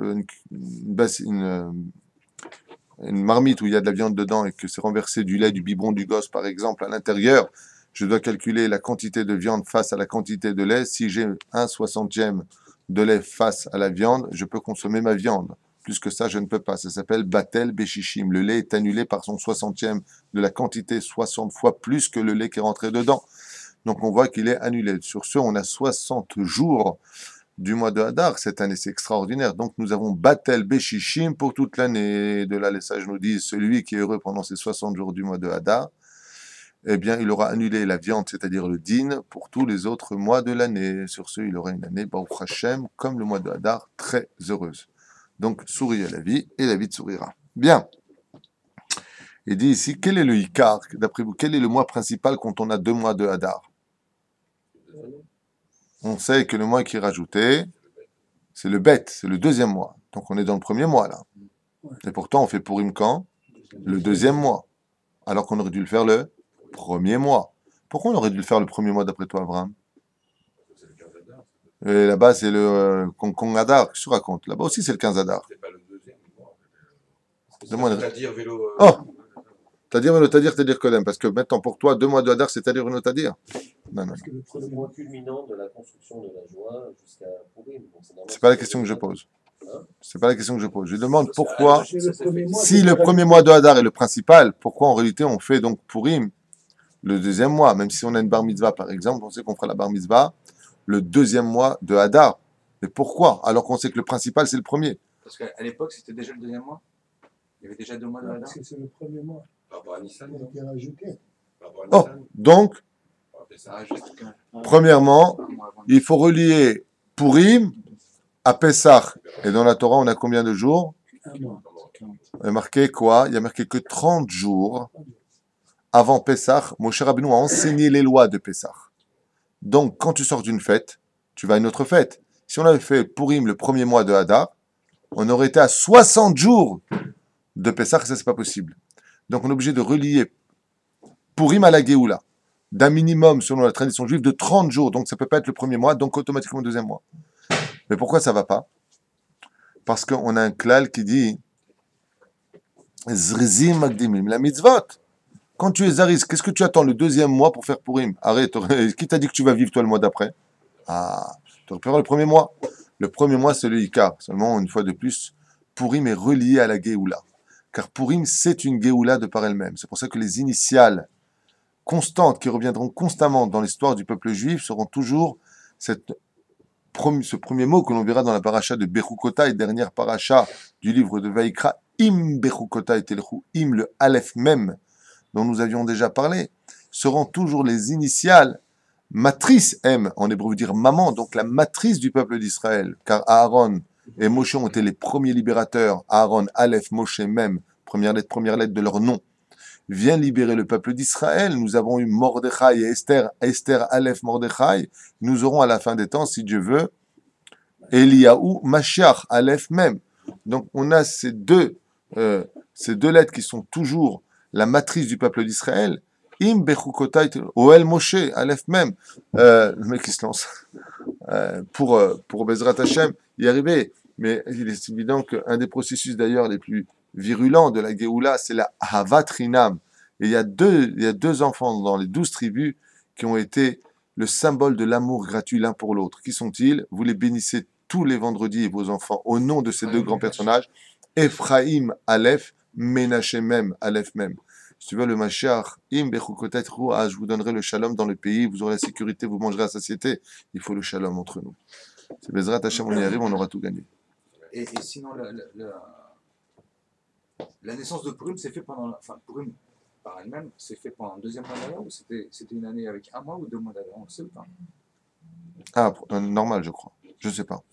une marmite où il y a de la viande dedans et que c'est renversé du lait du biberon du gosse par exemple à l'intérieur, je dois calculer la quantité de viande face à la quantité de lait. Si j'ai 1/60e de lait face à la viande, je peux consommer ma viande. Plus que ça, je ne peux pas. Ça s'appelle Batel Beshishim. Le lait est annulé par son 60e de la quantité, 60 fois plus que le lait qui est rentré dedans. Donc on voit qu'il est annulé. Sur ce, on a 60 jours du mois de Hadar cette année. C'est extraordinaire. Donc nous avons Batel Beshishim pour toute l'année. De là, les sages nous disent, celui qui est heureux pendant ces 60 jours du mois de Hadar, eh bien, il aura annulé la viande, c'est-à-dire le din, pour tous les autres mois de l'année. Sur ce, il aura une année, Baruch Hashem, comme le mois de Hadar, très heureuse. Donc, souriez à la vie, et la vie te sourira. Bien. Il dit ici, quel est le Ikar, d'après vous, quel est le mois principal quand on a 2 mois de Hadar? On sait que le mois qui est rajouté, c'est le Bet, c'est le 2e mois. Donc, on est dans le 1er mois, là. Et pourtant, on fait Purim quand? Le 2e mois. Alors qu'on aurait dû le faire le 1er mois. Pourquoi on aurait dû le faire le 1er mois d'après toi, Abraham? Et là-bas, c'est le Kong Hadar, qu'est-ce que tu racontes? Là-bas aussi, c'est le 15 Hadar. C'est pas le 2e mois. Demande. C'est-à-dire vélo. Oh! C'est-à-dire Kodem, parce que maintenant, pour toi, 2 mois de Hadar, c'est-à-dire une autre dire. Non. C'est le point culminant de la construction de la joie jusqu'à Purim. C'est pas la question que je pose. C'est pas la question que je pose. Je demande pourquoi, si le le 1er mois de Hadar est le principal, pourquoi en réalité on fait donc Purim le 2e mois? Même si on a une bar mitzvah, par exemple, on sait qu'on fera la bar mitzvah le 2e mois de Hadar. Mais pourquoi? Alors qu'on sait que le principal, c'est le 1er. Parce qu'à l'époque, c'était déjà le 2e mois. Il y avait déjà 2 mois de Hadar. Parce que c'est le 1er mois Par rapport à Nissan. qui a été rajouté. Par rapport à Oh, Nissan. donc, Ça, juste premièrement, un mois avant. il faut relier Purim à Pessah. Et dans la Torah, on a combien de jours? Un mois. Il y a marqué quoi? Il y a marqué que 30 jours avant Pessah, Moshe Rabbeinu a enseigné les lois de Pessah. Donc, quand tu sors d'une fête, tu vas à une autre fête. Si on avait fait Purim le 1er mois de Hadar, on aurait été à 60 jours de Pessah, et ça, c'est pas possible. Donc, on est obligé de relier Purim à la Géoula, d'un minimum, selon la tradition juive, de 30 jours. Donc, ça peut pas être le 1er mois, donc automatiquement le 2e mois. Mais pourquoi ça va pas? Parce qu'on a un klal qui dit Zrizim Magdimim, la mitzvot. Quand tu es Zariz, qu'est-ce que tu attends le 2e mois pour faire Purim? Arrête, qui t'a dit que tu vas vivre toi le mois d'après? Ah, tu aurais pu faire le 1er mois. Le 1er mois, c'est le Ikar. Seulement, une fois de plus, Purim est relié à la Géoula. Car Purim, c'est une Géoula de par elle-même. C'est pour ça que les initiales constantes qui reviendront constamment dans l'histoire du peuple juif seront toujours ce premier mot que l'on verra dans la paracha de Bechukotai, dernière paracha du livre de Vaïkra, Im Bechukotai Telchu, Im le Aleph même, dont nous avions déjà parlé, seront toujours les initiales matrice M, en hébreu veut dire maman, donc la matrice du peuple d'Israël, car Aaron et Moshe ont été les premiers libérateurs. Aaron, Aleph, Moshe même, première lettre de leur nom, vient libérer le peuple d'Israël. Nous avons eu Mordechai et Esther, Esther, Aleph, Mordechai. Nous aurons à la fin des temps, si Dieu veut, Eliyahu, Mashiach, Aleph même. Donc on a ces deux lettres qui sont toujours la matrice du peuple d'Israël. Im Bechukotai Oel Moshe, Aleph même. Le mec qui se lance pour Bezrat Hashem y arriver. Mais il est évident qu'un des processus d'ailleurs les plus virulents de la Géoula, c'est la Havat Rinam. Et il y a deux enfants dans les 12 tribus qui ont été le symbole de l'amour gratuit l'un pour l'autre. Qui sont-ils? Vous les bénissez tous les vendredis, vos enfants, au nom de ces deux grands personnages. Ephraim, Aleph, Ménaché même, Aleph même. Si tu veux le Mashiach, Im Bechukotai Ruach, je vous donnerai le shalom dans le pays, vous aurez la sécurité, vous mangerez à satiété. Il faut le shalom entre nous. C'est Bezrat Hashem, on y arrive, on aura tout gagné. Et sinon, la naissance de Purim s'est fait pendant. Enfin, Purim par elle-même s'est fait pendant le deuxième mois d'Adar ou c'était une année avec un mois ou 2 mois d'Adar? On le sait ou pas? Ah, normal, je crois. Je sais pas.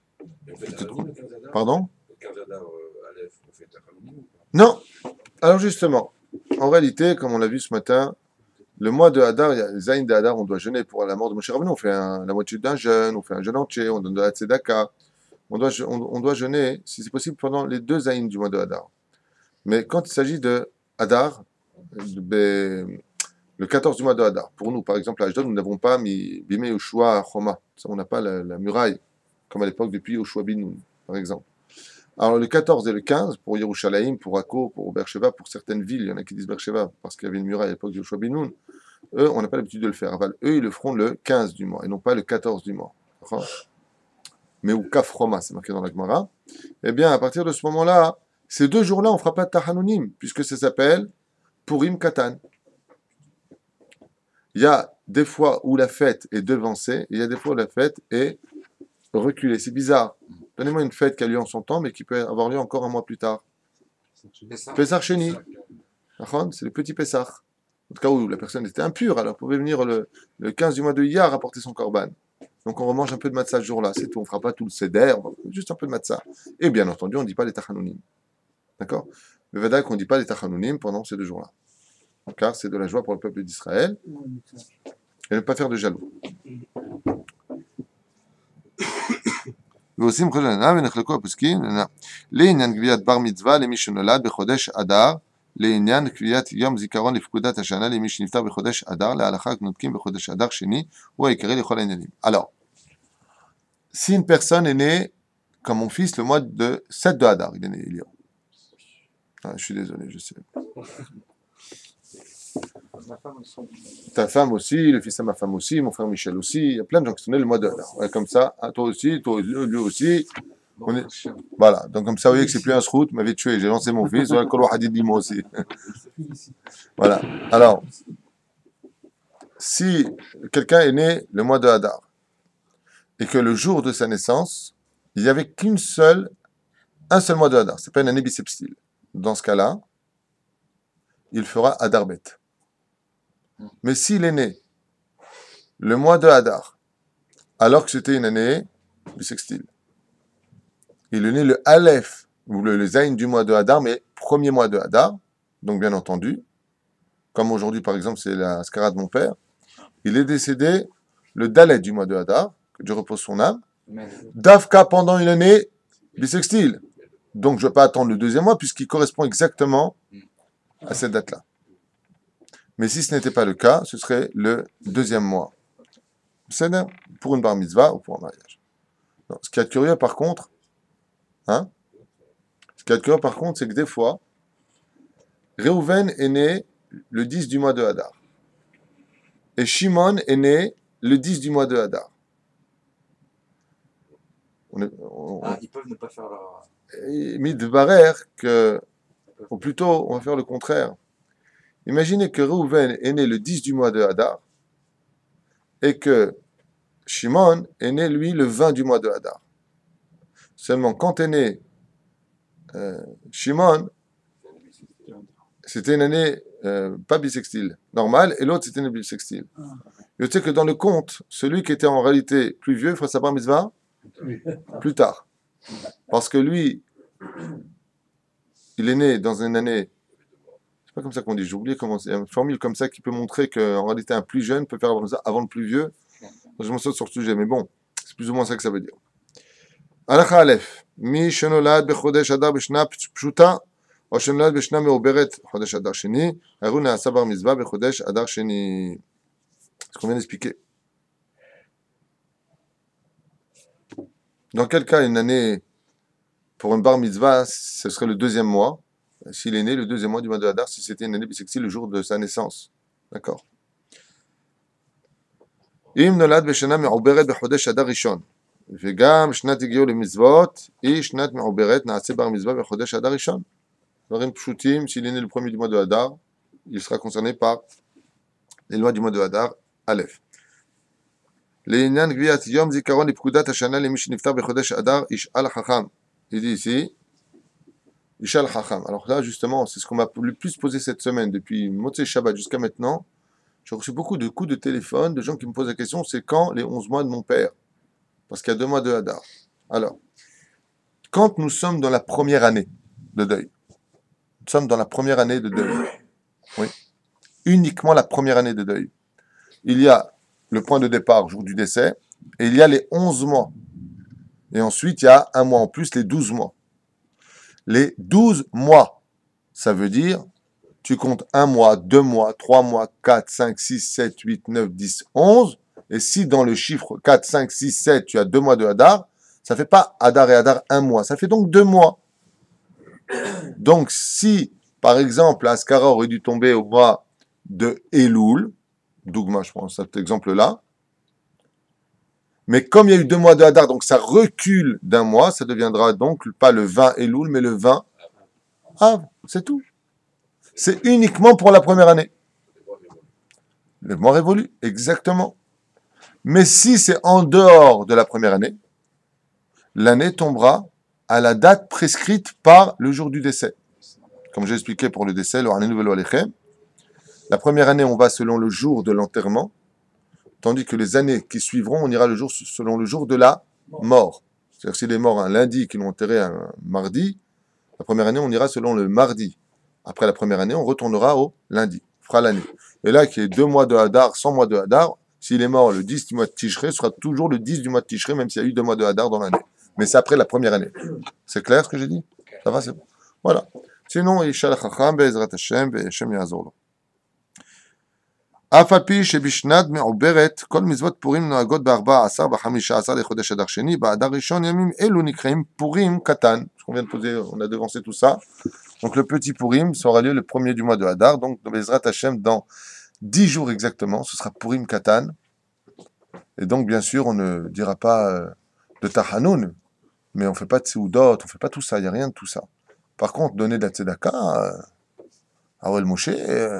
Pardon? Le 15 Adar, Aleph, on fait Tachanounim ou pas? Non. Alors justement, en réalité, comme on l'a vu ce matin, le mois de Hadar, il y a Zayin de Hadar, on doit jeûner pour la mort de Moshe Rabbeinu. On fait la moitié d'un jeûne, on fait un jeûne entier, on donne de la tzedaka. On doit jeûner, si c'est possible, pendant les 2 Zayin du mois de Hadar. Mais quand il s'agit de Hadar, le 14 du mois de Hadar, pour nous, par exemple, à Ashdod, nous n'avons pas mis Bimei Yoshua Choma. On n'a pas la muraille, comme à l'époque depuis Yoshua bin Nun, par exemple. Alors le 14 et le 15, pour Yerushalayim, pour Akko, pour Beersheba, pour certaines villes, il y en a qui disent Beersheba, parce qu'il y avait une muraille à l'époque de Yoshua bin Nun, eux, on n'a pas l'habitude de le faire. Enfin, eux, ils le feront le 15 du mois, et non pas le 14 du mois. Mais ou Kafroma, c'est marqué dans la Gemara. Eh bien, à partir de ce moment-là, ces 2 jours-là, on ne fera pas de Tachanounim, puisque ça s'appelle Purim Katan. Il y a des fois où la fête est devancée, et il y a des fois où la fête est reculée. C'est bizarre. Donnez-moi une fête qui a lieu en son temps, mais qui peut avoir lieu encore un mois plus tard. Pessah Sheni. C'est le petit Pessah. En tout cas où la personne était impure, alors elle pouvait venir le 15 du mois de Iyar apporter son korban. Donc on remange un peu de matzah ce jour-là, c'est tout. On ne fera pas tout le seder, juste un peu de matzah. Et bien entendu, on ne dit pas les tachanounim. D'accord? Le Veda qu'on ne dit pas les tachanounim pendant ces 2 jours-là. Car c'est de la joie pour le peuple d'Israël. Et ne pas faire de jaloux. ועושים כל שנה ונחלקו הפוסקים לעניין קביעת בר מצווה למי שנולד בחודש אדר, לעניין קביעת יום זיכרון לפקודת השנה למי שנפטר בחודש אדר, להלכה נותקים בחודש אדר שני, הוא העיקרי לכל העניינים. Alors, si une personne est née, comme mon fils, le mois de 7 de Hadar, il est né, Eliyahu. Ah, je suis désolé, je sais. Ta femme aussi, le fils de ma femme aussi, mon frère Michel aussi, il y a plein de gens qui sont nés le mois de Hadar. Ouais, comme ça, hein, toi aussi, lui aussi. Voilà, donc comme ça, vous voyez que c'est plus un srout, m'avait tué, j'ai lancé mon fils, voilà, Hadid dit moi aussi. Voilà, alors, si quelqu'un est né le mois de Hadar, et que le jour de sa naissance, il n'y avait un seul mois de Hadar, c'est pas une année bissextile. Dans ce cas-là, il fera Hadar Bet. Mais s'il est né le mois de Hadar, alors que c'était une année bissextile, il est né le Aleph, ou le Zayin du mois de Hadar, mais premier mois de Hadar, donc bien entendu, comme aujourd'hui par exemple c'est la Skara de mon père, il est décédé le Dalet du mois de Hadar, que Dieu repose son âme, Dafka pendant une année bissextile. Donc je ne vais pas attendre le 2e mois, puisqu'il correspond exactement à cette date-là. Mais si ce n'était pas le cas, ce serait le 2e mois. C'est pour une bar mitzvah ou pour un mariage. Non, ce qui est curieux par contre, c'est que des fois, Réhouven est né le 10 du mois de Hadar. Et Shimon est né le 10 du mois de Hadar. Ils peuvent ne pas faire leur... Midbarer que, ou plutôt, on va faire le contraire. Imaginez que Reuven est né le 10 du mois de Hadar et que Shimon est né, lui, le 20 du mois de Hadar. Seulement, quand est né Shimon, c'était une année pas bissextile, normale, et l'autre, c'était une année bissextile. Je sais que dans le compte, celui qui était en réalité plus vieux, il fera sa bar mitzvah plus tard. Parce que lui, il est né dans une année, c'est pas comme ça qu'on dit, j'ai oublié comment c'est, une formule comme ça qui peut montrer qu'en réalité un plus jeune peut faire ça avant le plus vieux. Je m'en saute sur le sujet, mais bon, c'est plus ou moins ça que ça veut dire. Halakha Aleph, Mi shenolad bechodesh adar b'shna pshuta, או שנולד בשנה מעוברת חודש אדר שני, הראו נעשה בר מצווה בחודש אדר שני. Ce qu'on vient d'expliquer. Dans quel cas une année pour un bar mitzvah, ce serait le deuxième mois, s'il est né le deuxième mois du mois de Hadar, si c'était une année bissextile le jour de sa naissance. D'accord. אם נולד בשנה מעוברת בחודש אדר ראשון, וגם שנת הגיעו למצוות, היא שנת מעוברת, נעשה בר מצווה בחודש אדר ראשון. Varim Pshutim, s'il est né le premier du mois de Hadar, il sera concerné par les lois du mois de Hadar, Aleph. Le'inyan gviat yom zikaron ipkudat hashana lemi sheniftar bechodesh Hadar ish'al chacham. Il dit ici, ish'al chacham. Alors là, justement, c'est ce qu'on m'a le plus posé cette semaine, depuis Motzei Shabbat jusqu'à maintenant. J'ai reçu beaucoup de coups de téléphone de gens qui me posent la question, c'est quand les 11 mois de mon père? Parce qu'il y a 2 mois de Hadar. Alors, quand nous sommes dans la première année de deuil, nous sommes dans la première année de deuil. Oui. Uniquement la première année de deuil. Il y a le point de départ, jour du décès, et il y a les 11 mois. Et ensuite, il y a un mois en plus, les 12 mois. Les 12 mois, ça veut dire, tu comptes 1 mois, 2 mois, 3 mois, 4, 5, 6, 7, 8, 9, 10, 11. Et si dans le chiffre 4, 5, 6, 7, tu as 2 mois de Hadar, ça ne fait pas Hadar et Hadar 1 mois. Ça fait donc 2 mois. Donc, si, par exemple, Ascara aurait dû tomber au mois de Elul, Dougma, je prends cet exemple-là, mais comme il y a eu 2 mois de Hadar, donc ça recule d'1 mois, ça deviendra donc pas le 20 Elul, mais le 20 Av, c'est tout. C'est uniquement pour la première année. Le mois révolu, exactement. Mais si c'est en dehors de la première année, l'année tombera à la date prescrite par le jour du décès. Comme j'ai expliqué pour le décès, la première année, on va selon le jour de l'enterrement, tandis que les années qui suivront, on ira selon le jour de la mort. C'est-à-dire s'il est mort un lundi, qu'ils l'ont enterré un mardi, la première année, on ira selon le mardi. Après la première année, on retournera au lundi, fera l'année. Et là, qu'il y ait 2 mois de Hadar, 100 mois de Hadar, s'il est mort le 10 du mois de Tishré, ce sera toujours le 10 du mois de Tishré, même s'il y a eu 2 mois de Hadar dans l'année. Mais c'est après la première année. C'est clair ce que j'ai dit? Ça va, c'est bon. Voilà. Sinon, Ishal Chacham, Be'ezrat Hashem, Be'Hashem Yazor lo. אף על פי שבשנת מעוברת כל מצוות פורים נוהגות ב-14 ב-15 לחודש אדר שני, באדר ראשון ימים אלו נקראים פורים קטן. On vient de poser, on a devancé tout ça. Donc le petit Purim sera lieu le premier du mois de Hadar. Donc Bezrat Hashem, dans 10 jours exactement, ce sera Purim Katan. Et donc bien sûr, on ne dira pas de Tahanoun, mais on ne fait pas de Seudot, on ne fait pas tout ça, il n'y a rien de tout ça. Par contre, donner de la Tzedaka à Oel Moshe,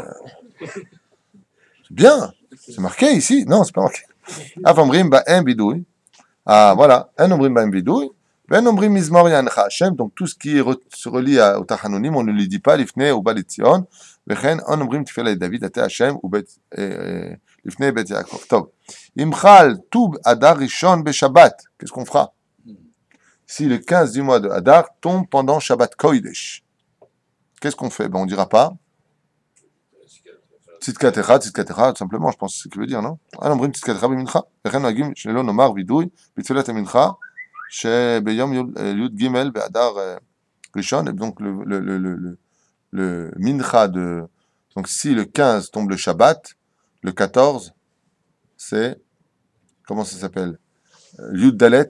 c'est bien, c'est marqué ici. Non, c'est pas marqué. Avamrim ba'em bidouy. Ah, voilà. Un omrim ba'em bidouy. Ben omrim mizmor yancha Hashem. Donc, tout ce qui se relie au Tachanonim, on ne lui dit pas l'ifne ou balitzion. Vechen, un omrim tifela et David, ate Hashem, ou l'ifne bet Yaakov. Tov. Imchal tub Adar Rishon be Shabbat. Qu'est-ce qu'on fera si le 15 du mois de Hadar tombe pendant Shabbat Kodesh? Qu'est-ce qu'on fait? Ben, on ne dira pas Tzidkatecha, tout simplement, je pense que c'est ce qu'il veut dire, non? Anomrim Tzidkatecha b'mincha, vechen nagim shelo nomar vidui, b'tfilat mincha, shebeyom yud gimel be'adar rishon, et donc le mincha de... Donc si le 15 tombe le Shabbat, le 14, c'est... Comment ça s'appelle? Yud Dalet,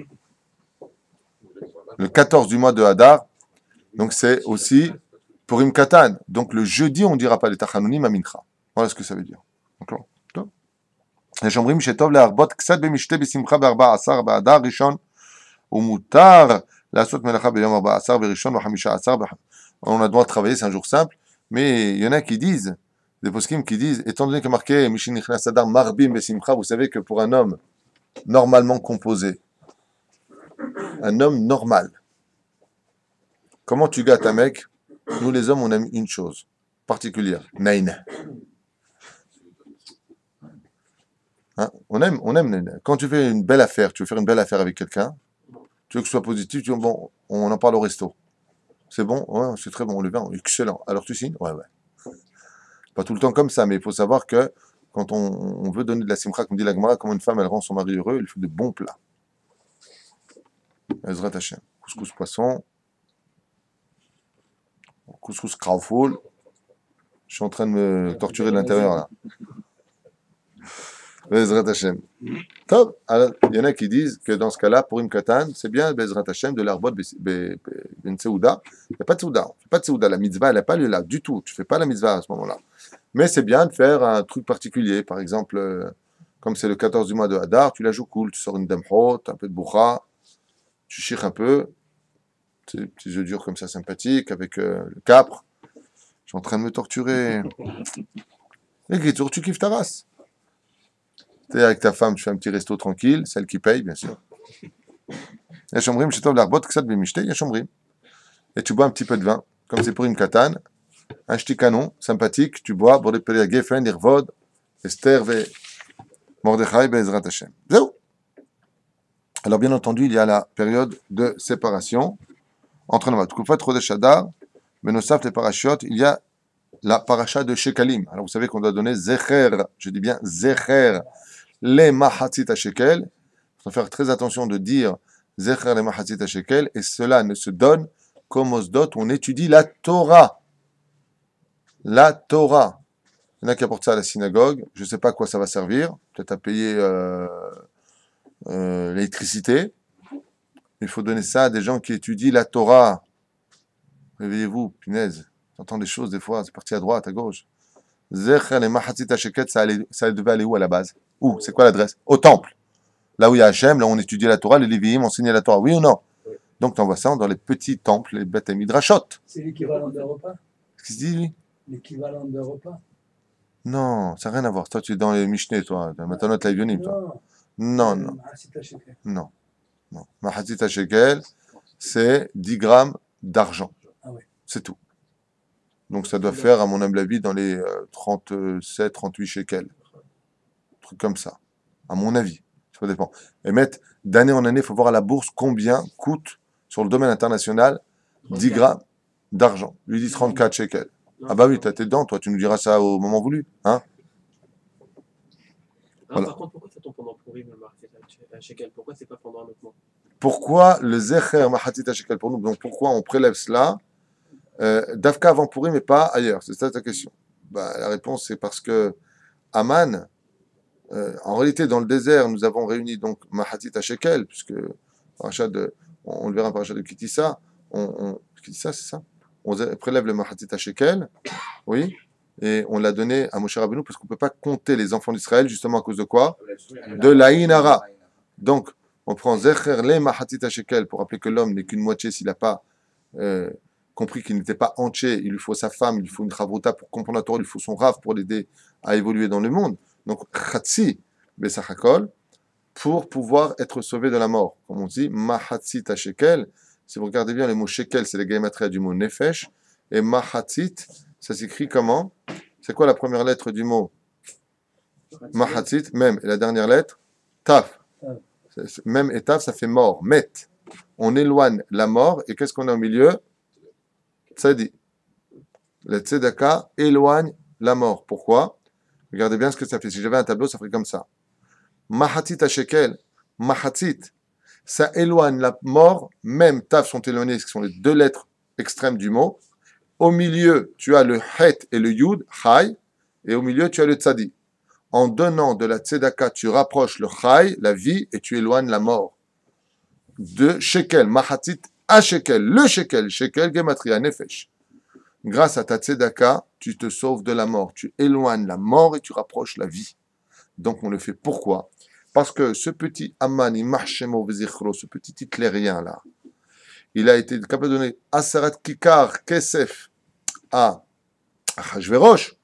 le 14 du mois de Hadar, donc c'est aussi... Purim Katan. Donc le jeudi, on ne dira pas les Tachanonim à Mincha. Voilà ce que ça veut dire. D'accord? יש אומרים שטוב להרבות קצת במשתה בשמחה ב-14 באדר ראשון, ומותר לעשות מלאכה ביום 14 וראשון ו-15. On a le droit de travailler, c'est un jour simple, mais il y en a qui disent des poskim qui disent, étant donné que marqué Mishin Nichnas Adar Marbim Besimcha, vous savez que pour un homme normalement composé, un homme normal, comment tu gâtes un mec? Nous les hommes, on aime une chose particulière, Nain. Hein, on aime Nain. Quand tu fais une belle affaire, tu veux faire une belle affaire avec quelqu'un, tu veux que ce soit positif, tu dis bon, on en parle au resto. C'est bon? Ouais, c'est très bon, on le vend, excellent. Alors tu signes? Ouais, ouais. Pas tout le temps comme ça, mais il faut savoir que quand on veut donner de la simcha, comme dit la Gemara, comment une femme elle rend son mari heureux, il fait de bons plats. Ezrat Hashem. Couscous poisson, couscous krafoul. Je suis en train de me torturer de l'intérieur là. Bezrat Hashem. Top. Alors, il y en a qui disent que dans ce cas-là, pour une katan, c'est bien Bezrat Hashem de l'arbot ben Seouda. Il n'y a pas de Seouda. On fait pas de Seouda. La mitzvah, elle n'a pas lieu là du tout. Tu fais pas la mitzvah à ce moment-là. Mais c'est bien de faire un truc particulier. Par exemple, comme c'est le 14 du mois de Hadar, tu la joues cool. Tu sors une damhot, un peu de bourra, tu chires un peu. Des petits œufs durs comme ça, sympathiques, avec le capre. Je suis en train de me torturer. Écriture, tu kiffes ta race. Tu es avec ta femme, tu fais un petit resto tranquille, celle qui paye, bien sûr. Et chambrim, chez toi, l'arbot, que ça devait micheter, il y a chambrim. Et tu bois un petit peu de vin, comme c'est pour une katane, un ch'ti canon, sympathique, tu bois, pour les périr Geffen, Irvod, Esther, Mordechai, Bezrat Hashem. Zéou. Alors, bien entendu, il y a la période de séparation entre nos mains. Koufat Chodesh Adar, Benosaf, les parachutes, il y a la paracha de Shekalim. Alors, vous savez qu'on doit donner Zecher, je dis bien Zecher, les Mahatzit à Shekel. Il faut faire très attention de dire Zecher les Mahatzit à Shekel, et cela ne se donne qu'au Mosdot où on étudie la Torah. La Torah. Il y en a qui apportent ça à la synagogue. Je ne sais pas à quoi ça va servir. Peut-être à payer l'électricité. Il faut donner ça à des gens qui étudient la Torah. Réveillez-vous, punaise. J'entends des choses des fois, c'est parti à droite, à gauche. Zecher les Mahatzit à Shekel, ça devait aller où à la base? Où? C'est quoi l'adresse? Au temple. Là où il y a Hachem, là où on étudiait la Torah, les Lévi'im enseignaient la Torah. Oui ou non? Oui. Donc tu envoies ça dans les petits temples, les Beth Midrashot. C'est l'équivalent d'un repas? Qu'est-ce qu'il dit, lui? L'équivalent d'un repas? Non, ça n'a rien à voir. Toi, tu es dans les Mishneh, toi. Dans Matanot Laïvionim, toi. Non, Non, non, Mahatzit HaShekel. non. non. Mahatzit HaShekel, c'est 10 grammes d'argent. Ah oui. C'est tout. Donc ça doit faire, à mon humble avis, dans les 37, 38 shekels. Un truc comme ça. À mon avis. Ça dépend. Et mettre d'année en année, il faut voir à la bourse combien coûte, sur le domaine international, 10 grammes d'argent. Lui dit 34 shekels. Ah bah oui, t'as tes dents, toi, tu nous diras ça au moment voulu. Hein? Voilà. Par contre, pourquoi ça tombe pendant Purim, le Mahatzit HaShekel? Pourquoi c'est pas pendant un autre mois? Pourquoi le Zecher Mahatzit HaShekel pour nous? Donc pourquoi on prélève cela d'Afka avant Purim mais pas ailleurs? C'est ça ta question. Bah, la réponse c'est parce que Aman, en réalité dans le désert nous avons réuni donc Mahatzit HaShekel, puisque on le verra par parachat de Kitissa, Kitissa c'est ça? On prélève le Mahatzit HaShekel, oui, et on l'a donné à Moshe Rabbeinu parce qu'on ne peut pas compter les enfants d'Israël justement à cause de quoi? De l'Aïnara. Donc on prend Zecher le Mahatzit HaShekel pour rappeler que l'homme n'est qu'une moitié s'il n'a pas compris qu'il n'était pas entier, il lui faut sa femme, il lui faut une chavruta pour comprendre la Torah, il lui faut son rav pour l'aider à évoluer dans le monde. Donc, chatsi besachakol, pour pouvoir être sauvé de la mort. Comme on dit, mahatzit shekel. Si vous regardez bien, le mot shekel, c'est la gematria du mot nefesh, et mahatzit, ça s'écrit comment? C'est quoi la première lettre du mot? Mahatzit, même, et la dernière lettre? Taf. Même et taf, ça fait mort, met. On éloigne la mort, et qu'est-ce qu'on a au milieu? Tzadi. Le tzedaka éloigne la mort. Pourquoi? Regardez bien ce que ça fait. Si j'avais un tableau, ça ferait comme ça. Mahatzit HaShekel, Mahatzit, ça éloigne la mort, même Taf sont éloignés, ce sont les deux lettres extrêmes du mot. Au milieu, tu as le Het et le Yud, Chai, et au milieu, tu as le Tzadi. En donnant de la tzedaka, tu rapproches le Chai, la vie, et tu éloignes la mort. De Shekel, Mahatzit HaShekel, le Shekel, Shekel, Gematria, Nefesh. Grâce à ta tzedaka, tu te sauves de la mort. Tu éloignes la mort et tu rapproches la vie. Donc on le fait. Pourquoi? Parce que ce petit Aman, ce petit hitlérien là, il a été capable de donner Asarat Kikar Kesef à Achashverosh.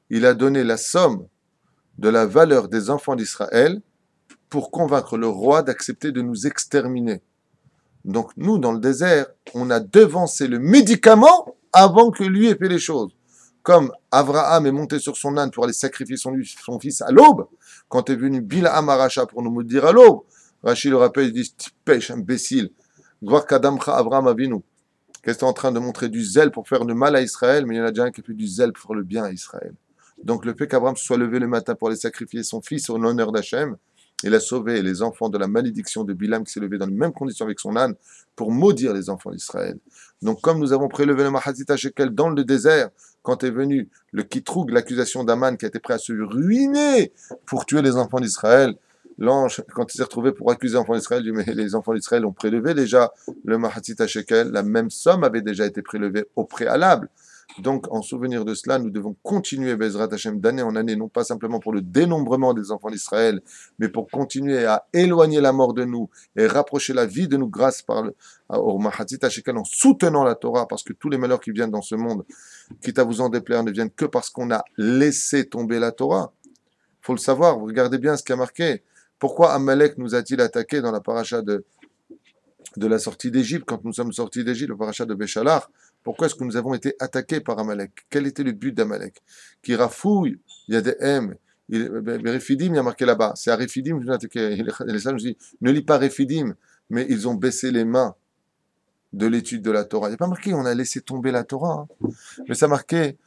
il a donné la somme de la valeur des enfants d'Israël pour convaincre le roi d'accepter de nous exterminer. Donc nous, dans le désert, on a devancé le médicament avant que lui ait fait les choses. Comme Abraham est monté sur son âne pour aller sacrifier son fils à l'aube, quand est venu Bilham Aracha pour nous maudire à l'aube, Rachid le rappelle, il dit, pêche, imbécile, Gvar Kadamcha Abraham Avinu. Qu'est-ce que tu es en train de montrer du zèle pour faire le mal à Israël, mais il y en a déjà un qui a fait du zèle pour faire le bien à Israël. Donc le fait qu'Abraham se soit levé le matin pour aller sacrifier son fils en l'honneur d'Hachem, il a sauvé les enfants de la malédiction de Bilam qui s'est levé dans les mêmes conditions avec son âne pour maudire les enfants d'Israël. Donc comme nous avons prélevé le Mahazit Shekel dans le désert, quand est venu le Kitroug, l'accusation d'Aman qui a été prêt à se ruiner pour tuer les enfants d'Israël, l'ange, quand il s'est retrouvé pour accuser les enfants d'Israël, il dit mais les enfants d'Israël ont prélevé déjà le Mahazit Shekel, la même somme avait déjà été prélevée au préalable. Donc, en souvenir de cela, nous devons continuer, Bezrat Hashem, d'année en année, non pas simplement pour le dénombrement des enfants d'Israël, mais pour continuer à éloigner la mort de nous et rapprocher la vie de nous grâce au Mahatzit HaShekel en soutenant la Torah, parce que tous les malheurs qui viennent dans ce monde, quitte à vous en déplaire, ne viennent que parce qu'on a laissé tomber la Torah. Il faut le savoir, vous regardez bien ce qui a marqué. Pourquoi Amalek nous a-t-il attaqué dans la paracha de la sortie d'Égypte, quand nous sommes sortis d'Égypte, le paracha de Béchalar? Pourquoi est-ce que nous avons été attaqués par Amalek? Quel était le but d'Amalek? Qui rafouille, il y a des M. Réfidim, il y a marqué là-bas. C'est à Réfidim que nous avons attaqué. Les sages nous disent, ne lis pas Réfidim, mais ils ont baissé les mains de l'étude de la Torah. Il n'y a pas marqué on a laissé tomber la Torah, hein. Mais ça a marqué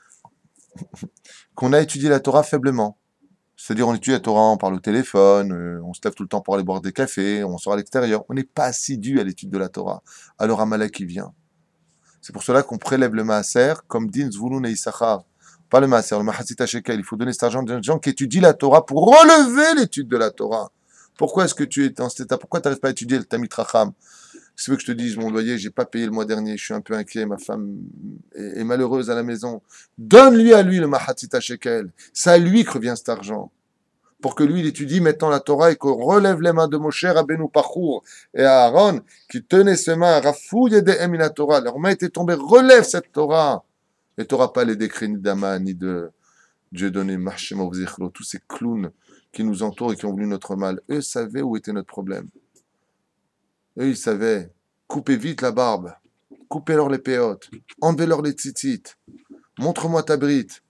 qu'on a étudié la Torah faiblement. C'est-à-dire on étudie la Torah, on parle au téléphone, on se lève tout le temps pour aller boire des cafés, on sort à l'extérieur. On n'est pas assidu à l'étude de la Torah. Alors Amalek, il vient. C'est pour cela qu'on prélève le maaser comme Din, Zvulun et Issachar. Pas le maaser, le Mahazit HaShekel. Il faut donner cet argent aux gens qui étudient la Torah pour relever l'étude de la Torah. Pourquoi est-ce que tu es dans cet état? Pourquoi tu n'arrives pas à étudier le Tamit Racham? Si tu veux que je te dise, mon loyer, j'ai pas payé le mois dernier, je suis un peu inquiet, ma femme est malheureuse à la maison. Donne-lui à lui le Mahazit HaShekel. C'est à lui que revient cet argent. Pour que lui, il étudie maintenant la Torah et qu'on relève les mains de Moshe Rabbeinu Pachour et à Aaron, qui tenaient ses mains, rafouille et des la Torah. Leurs mains étaient tombées, relève cette Torah. Et tu n'auras pas les décrets ni d'Aman, ni de Dieu donné, Marshema ou Zichlo, tous ces clowns qui nous entourent et qui ont voulu notre mal. Eux savaient où était notre problème. Eux, ils savaient. Coupez vite la barbe. Coupez-leur les péotes. Enlevez-leur les tzitzit. Montre-moi ta brite.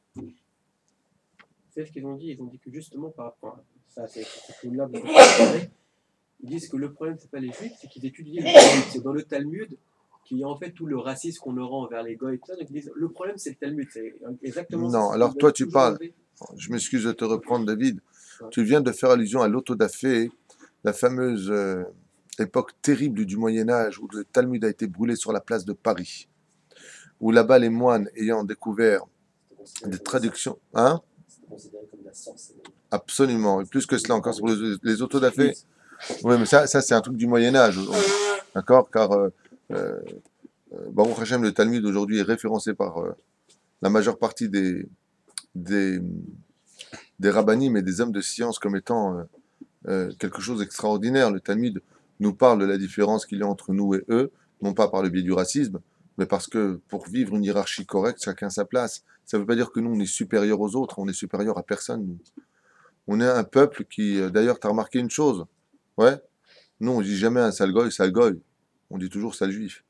C'est ce qu'ils ont dit. Ils ont dit que justement, par rapport à ça, c'est là ils disent que le problème, c'est pas les Juifs, c'est qu'ils étudient le Talmud. C'est dans le Talmud qu'il y a en fait tout le racisme qu'on aura envers les Goïs et tout ça. Donc ils disent le problème, c'est le Talmud. C'est exactement ça. Non, alors toi, tu parles. Je m'excuse de te reprendre, David. Ouais. Tu viens de faire allusion à l'autodafé, la fameuse époque terrible du Moyen-Âge où le Talmud a été brûlé sur la place de Paris. Où là-bas, les moines ayant découvert des traductions. Hein? Considéré comme de la sorcellerie. Absolument, et plus que cela encore, pour les autodafés. Oui, mais ça c'est un truc du Moyen-Âge, d'accord? Car Baruch Hashem, le Talmud aujourd'hui est référencé par la majeure partie des rabbinim et des hommes de science comme étant quelque chose d'extraordinaire. Le Talmud nous parle de la différence qu'il y a entre nous et eux, non pas par le biais du racisme, mais parce que pour vivre une hiérarchie correcte, chacun sa place. Ça ne veut pas dire que nous, on est supérieur aux autres, on est supérieur à personne, nous. On est un peuple qui, d'ailleurs, tu as remarqué une chose, ouais? Nous, on dit jamais un sale goy, on dit toujours sale juif.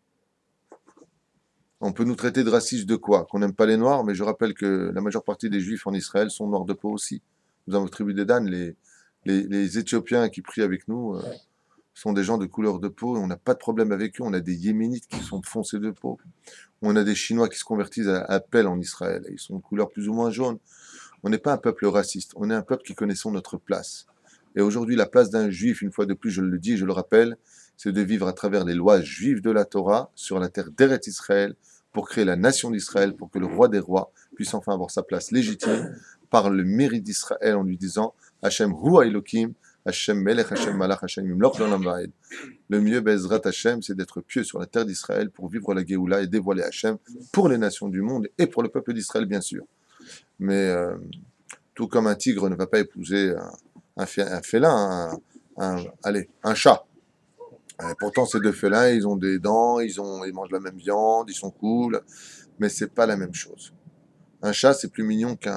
On peut nous traiter de racistes de quoi? Qu'on n'aime pas les noirs, mais je rappelle que la majeure partie des juifs en Israël sont noirs de peau aussi. Nous avons tribu des Dan, les Éthiopiens qui prient avec nous sont des gens de couleur de peau, et on n'a pas de problème avec eux. On a des Yéménites qui sont foncés de peau. On a des Chinois qui se convertissent à Pelle en Israël. Ils sont de couleur plus ou moins jaune. On n'est pas un peuple raciste. On est un peuple qui connaissons notre place. Et aujourd'hui, la place d'un juif, une fois de plus, je le dis et je le rappelle, c'est de vivre à travers les lois juives de la Torah sur la terre d'Eretz Israël pour créer la nation d'Israël, pour que le roi des rois puisse enfin avoir sa place légitime par le mérite d'Israël en lui disant Hashem Hu Elokim, Hashem Melech, Hashem Malach, Hashem Imloch L'Olam Va'ed. Le mieux, Bezrat Hashem, c'est d'être pieux sur la terre d'Israël pour vivre la Géoula et dévoiler Hashem pour les nations du monde et pour le peuple d'Israël, bien sûr. Mais tout comme un tigre ne va pas épouser un félin, un chat. Et pourtant, ces deux félins, ils ont des dents, ils mangent la même viande, ils sont cool, mais c'est pas la même chose. Un chat, c'est plus mignon qu'un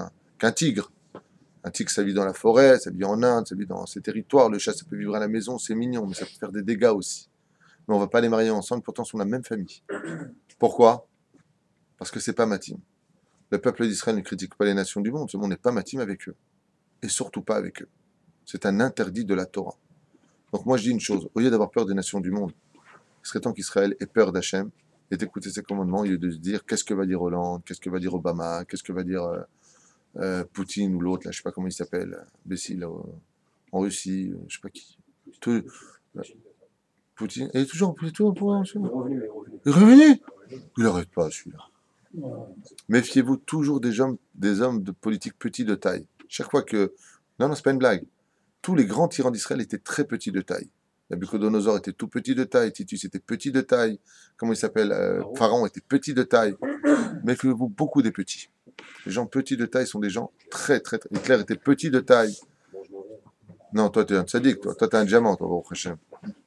qu'un tigre. Un tigre, ça vit dans la forêt, ça vit en Inde, ça vit dans ses territoires. Le chat, ça peut vivre à la maison, c'est mignon, mais ça peut faire des dégâts aussi. Mais on ne va pas les marier ensemble, pourtant ils sont la même famille. Pourquoi? Parce que c'est pas matim. Le peuple d'Israël ne critique pas les nations du monde, ce monde n'est pas matim avec eux. Et surtout pas avec eux. C'est un interdit de la Torah. Donc moi je dis une chose, au lieu d'avoir peur des nations du monde, il serait temps qu'Israël ait peur d'Hachem et d'écouter ses commandements, au lieu de se dire qu'est-ce que va dire Hollande, qu'est-ce que va dire Obama, qu'est-ce que va dire Poutine ou l'autre, là, je sais pas comment il s'appelle, Bessil, en Russie, je sais pas qui. Tout, Poutine, et toujours, Il est revenu. il est revenu. Il n'arrête pas celui-là. Ouais. Méfiez-vous toujours des hommes de politique petits de taille. Chaque fois que... Non, c'est pas une blague. Tous les grands tyrans d'Israël étaient très petits de taille. Nabucodonosor était tout petit de taille, Titus était petit de taille, comment il s'appelle, Pharaon était petit de taille. Méfiez-vous beaucoup des petits. Les gens petits de taille sont des gens très. Hitler était petit de taille. Non, toi, tu es un tzaddik, toi. Toi, tu es un diamant, toi, Baruch Hashem.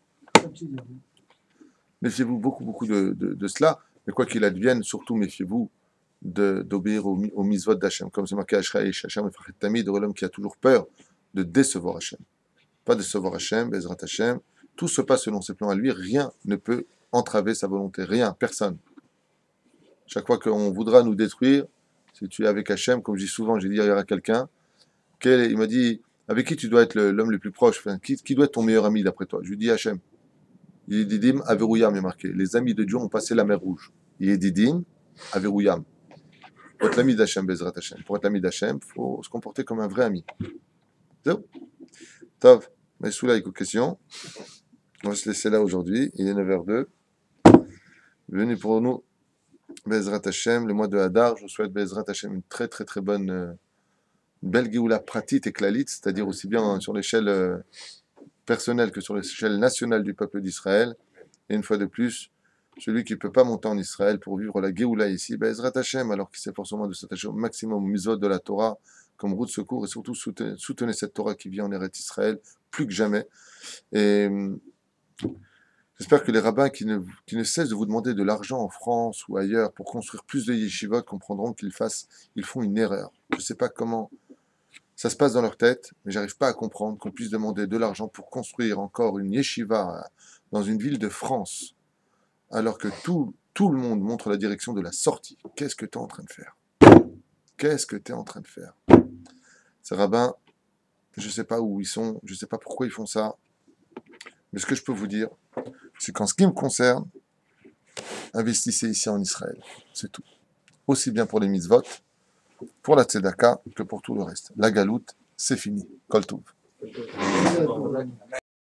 Méfiez-vous beaucoup de cela. Mais quoi qu'il advienne, surtout méfiez-vous d'obéir au mitzvot d'Hachem. Comme c'est marqué Ashraï, Hachem, Tamid, l'homme qui a toujours peur de décevoir Hachem. Pas décevoir Hachem, Bezrat Hachem. Tout se passe selon ses plans à lui. Rien ne peut entraver sa volonté. Rien, personne. Chaque fois qu'on voudra nous détruire, si tu es avec Hachem, comme je dis souvent, j'ai dit hier à quelqu'un, il m'a dit, avec qui tu dois être l'homme le plus proche, enfin, qui doit être ton meilleur ami d'après toi? Je lui dis Hachem. Yedidim Averouyam est marqué. Les amis de Dieu ont passé la mer Rouge. Yedidim Averouyam. Pour être l'ami d'Hachem, Bezrat Hachem. Pour être l'ami d'Hachem, il faut se comporter comme un vrai ami. C'est tout. Tov, mais sous là, il y a une question. On va se laisser là aujourd'hui. Il est 9h02. Venu pour nous, Bezrat Hachem, le mois de Hadar. Je vous souhaite Bezrat Hachem une très bonne, une belle Géoula pratit et klalit, c'est-à-dire aussi bien sur l'échelle personnelle que sur l'échelle nationale du peuple d'Israël. Et une fois de plus, celui qui ne peut pas monter en Israël pour vivre la Géoula ici, Bezrat Hachem, alors qu'il s'efforce au moins de s'attacher au maximum au mitzvot de la Torah comme route de secours, et surtout soutenez cette Torah qui vit en Eretz Israël plus que jamais. Et j'espère que les rabbins qui ne cessent de vous demander de l'argent en France ou ailleurs pour construire plus de yeshivot comprendront qu'ils font une erreur. Je ne sais pas comment ça se passe dans leur tête, mais j'arrive pas à comprendre qu'on puisse demander de l'argent pour construire encore une yeshiva dans une ville de France, alors que tout le monde montre la direction de la sortie. Qu'est-ce que tu es en train de faire? Qu'est-ce que tu es en train de faire? Ces rabbins, je ne sais pas où ils sont, je ne sais pas pourquoi ils font ça, mais ce que je peux vous dire, c'est qu'en ce qui me concerne, investissez ici en Israël. C'est tout. Aussi bien pour les mitzvot, pour la tzedaka, que pour tout le reste. La galoute, c'est fini. Kol Tov.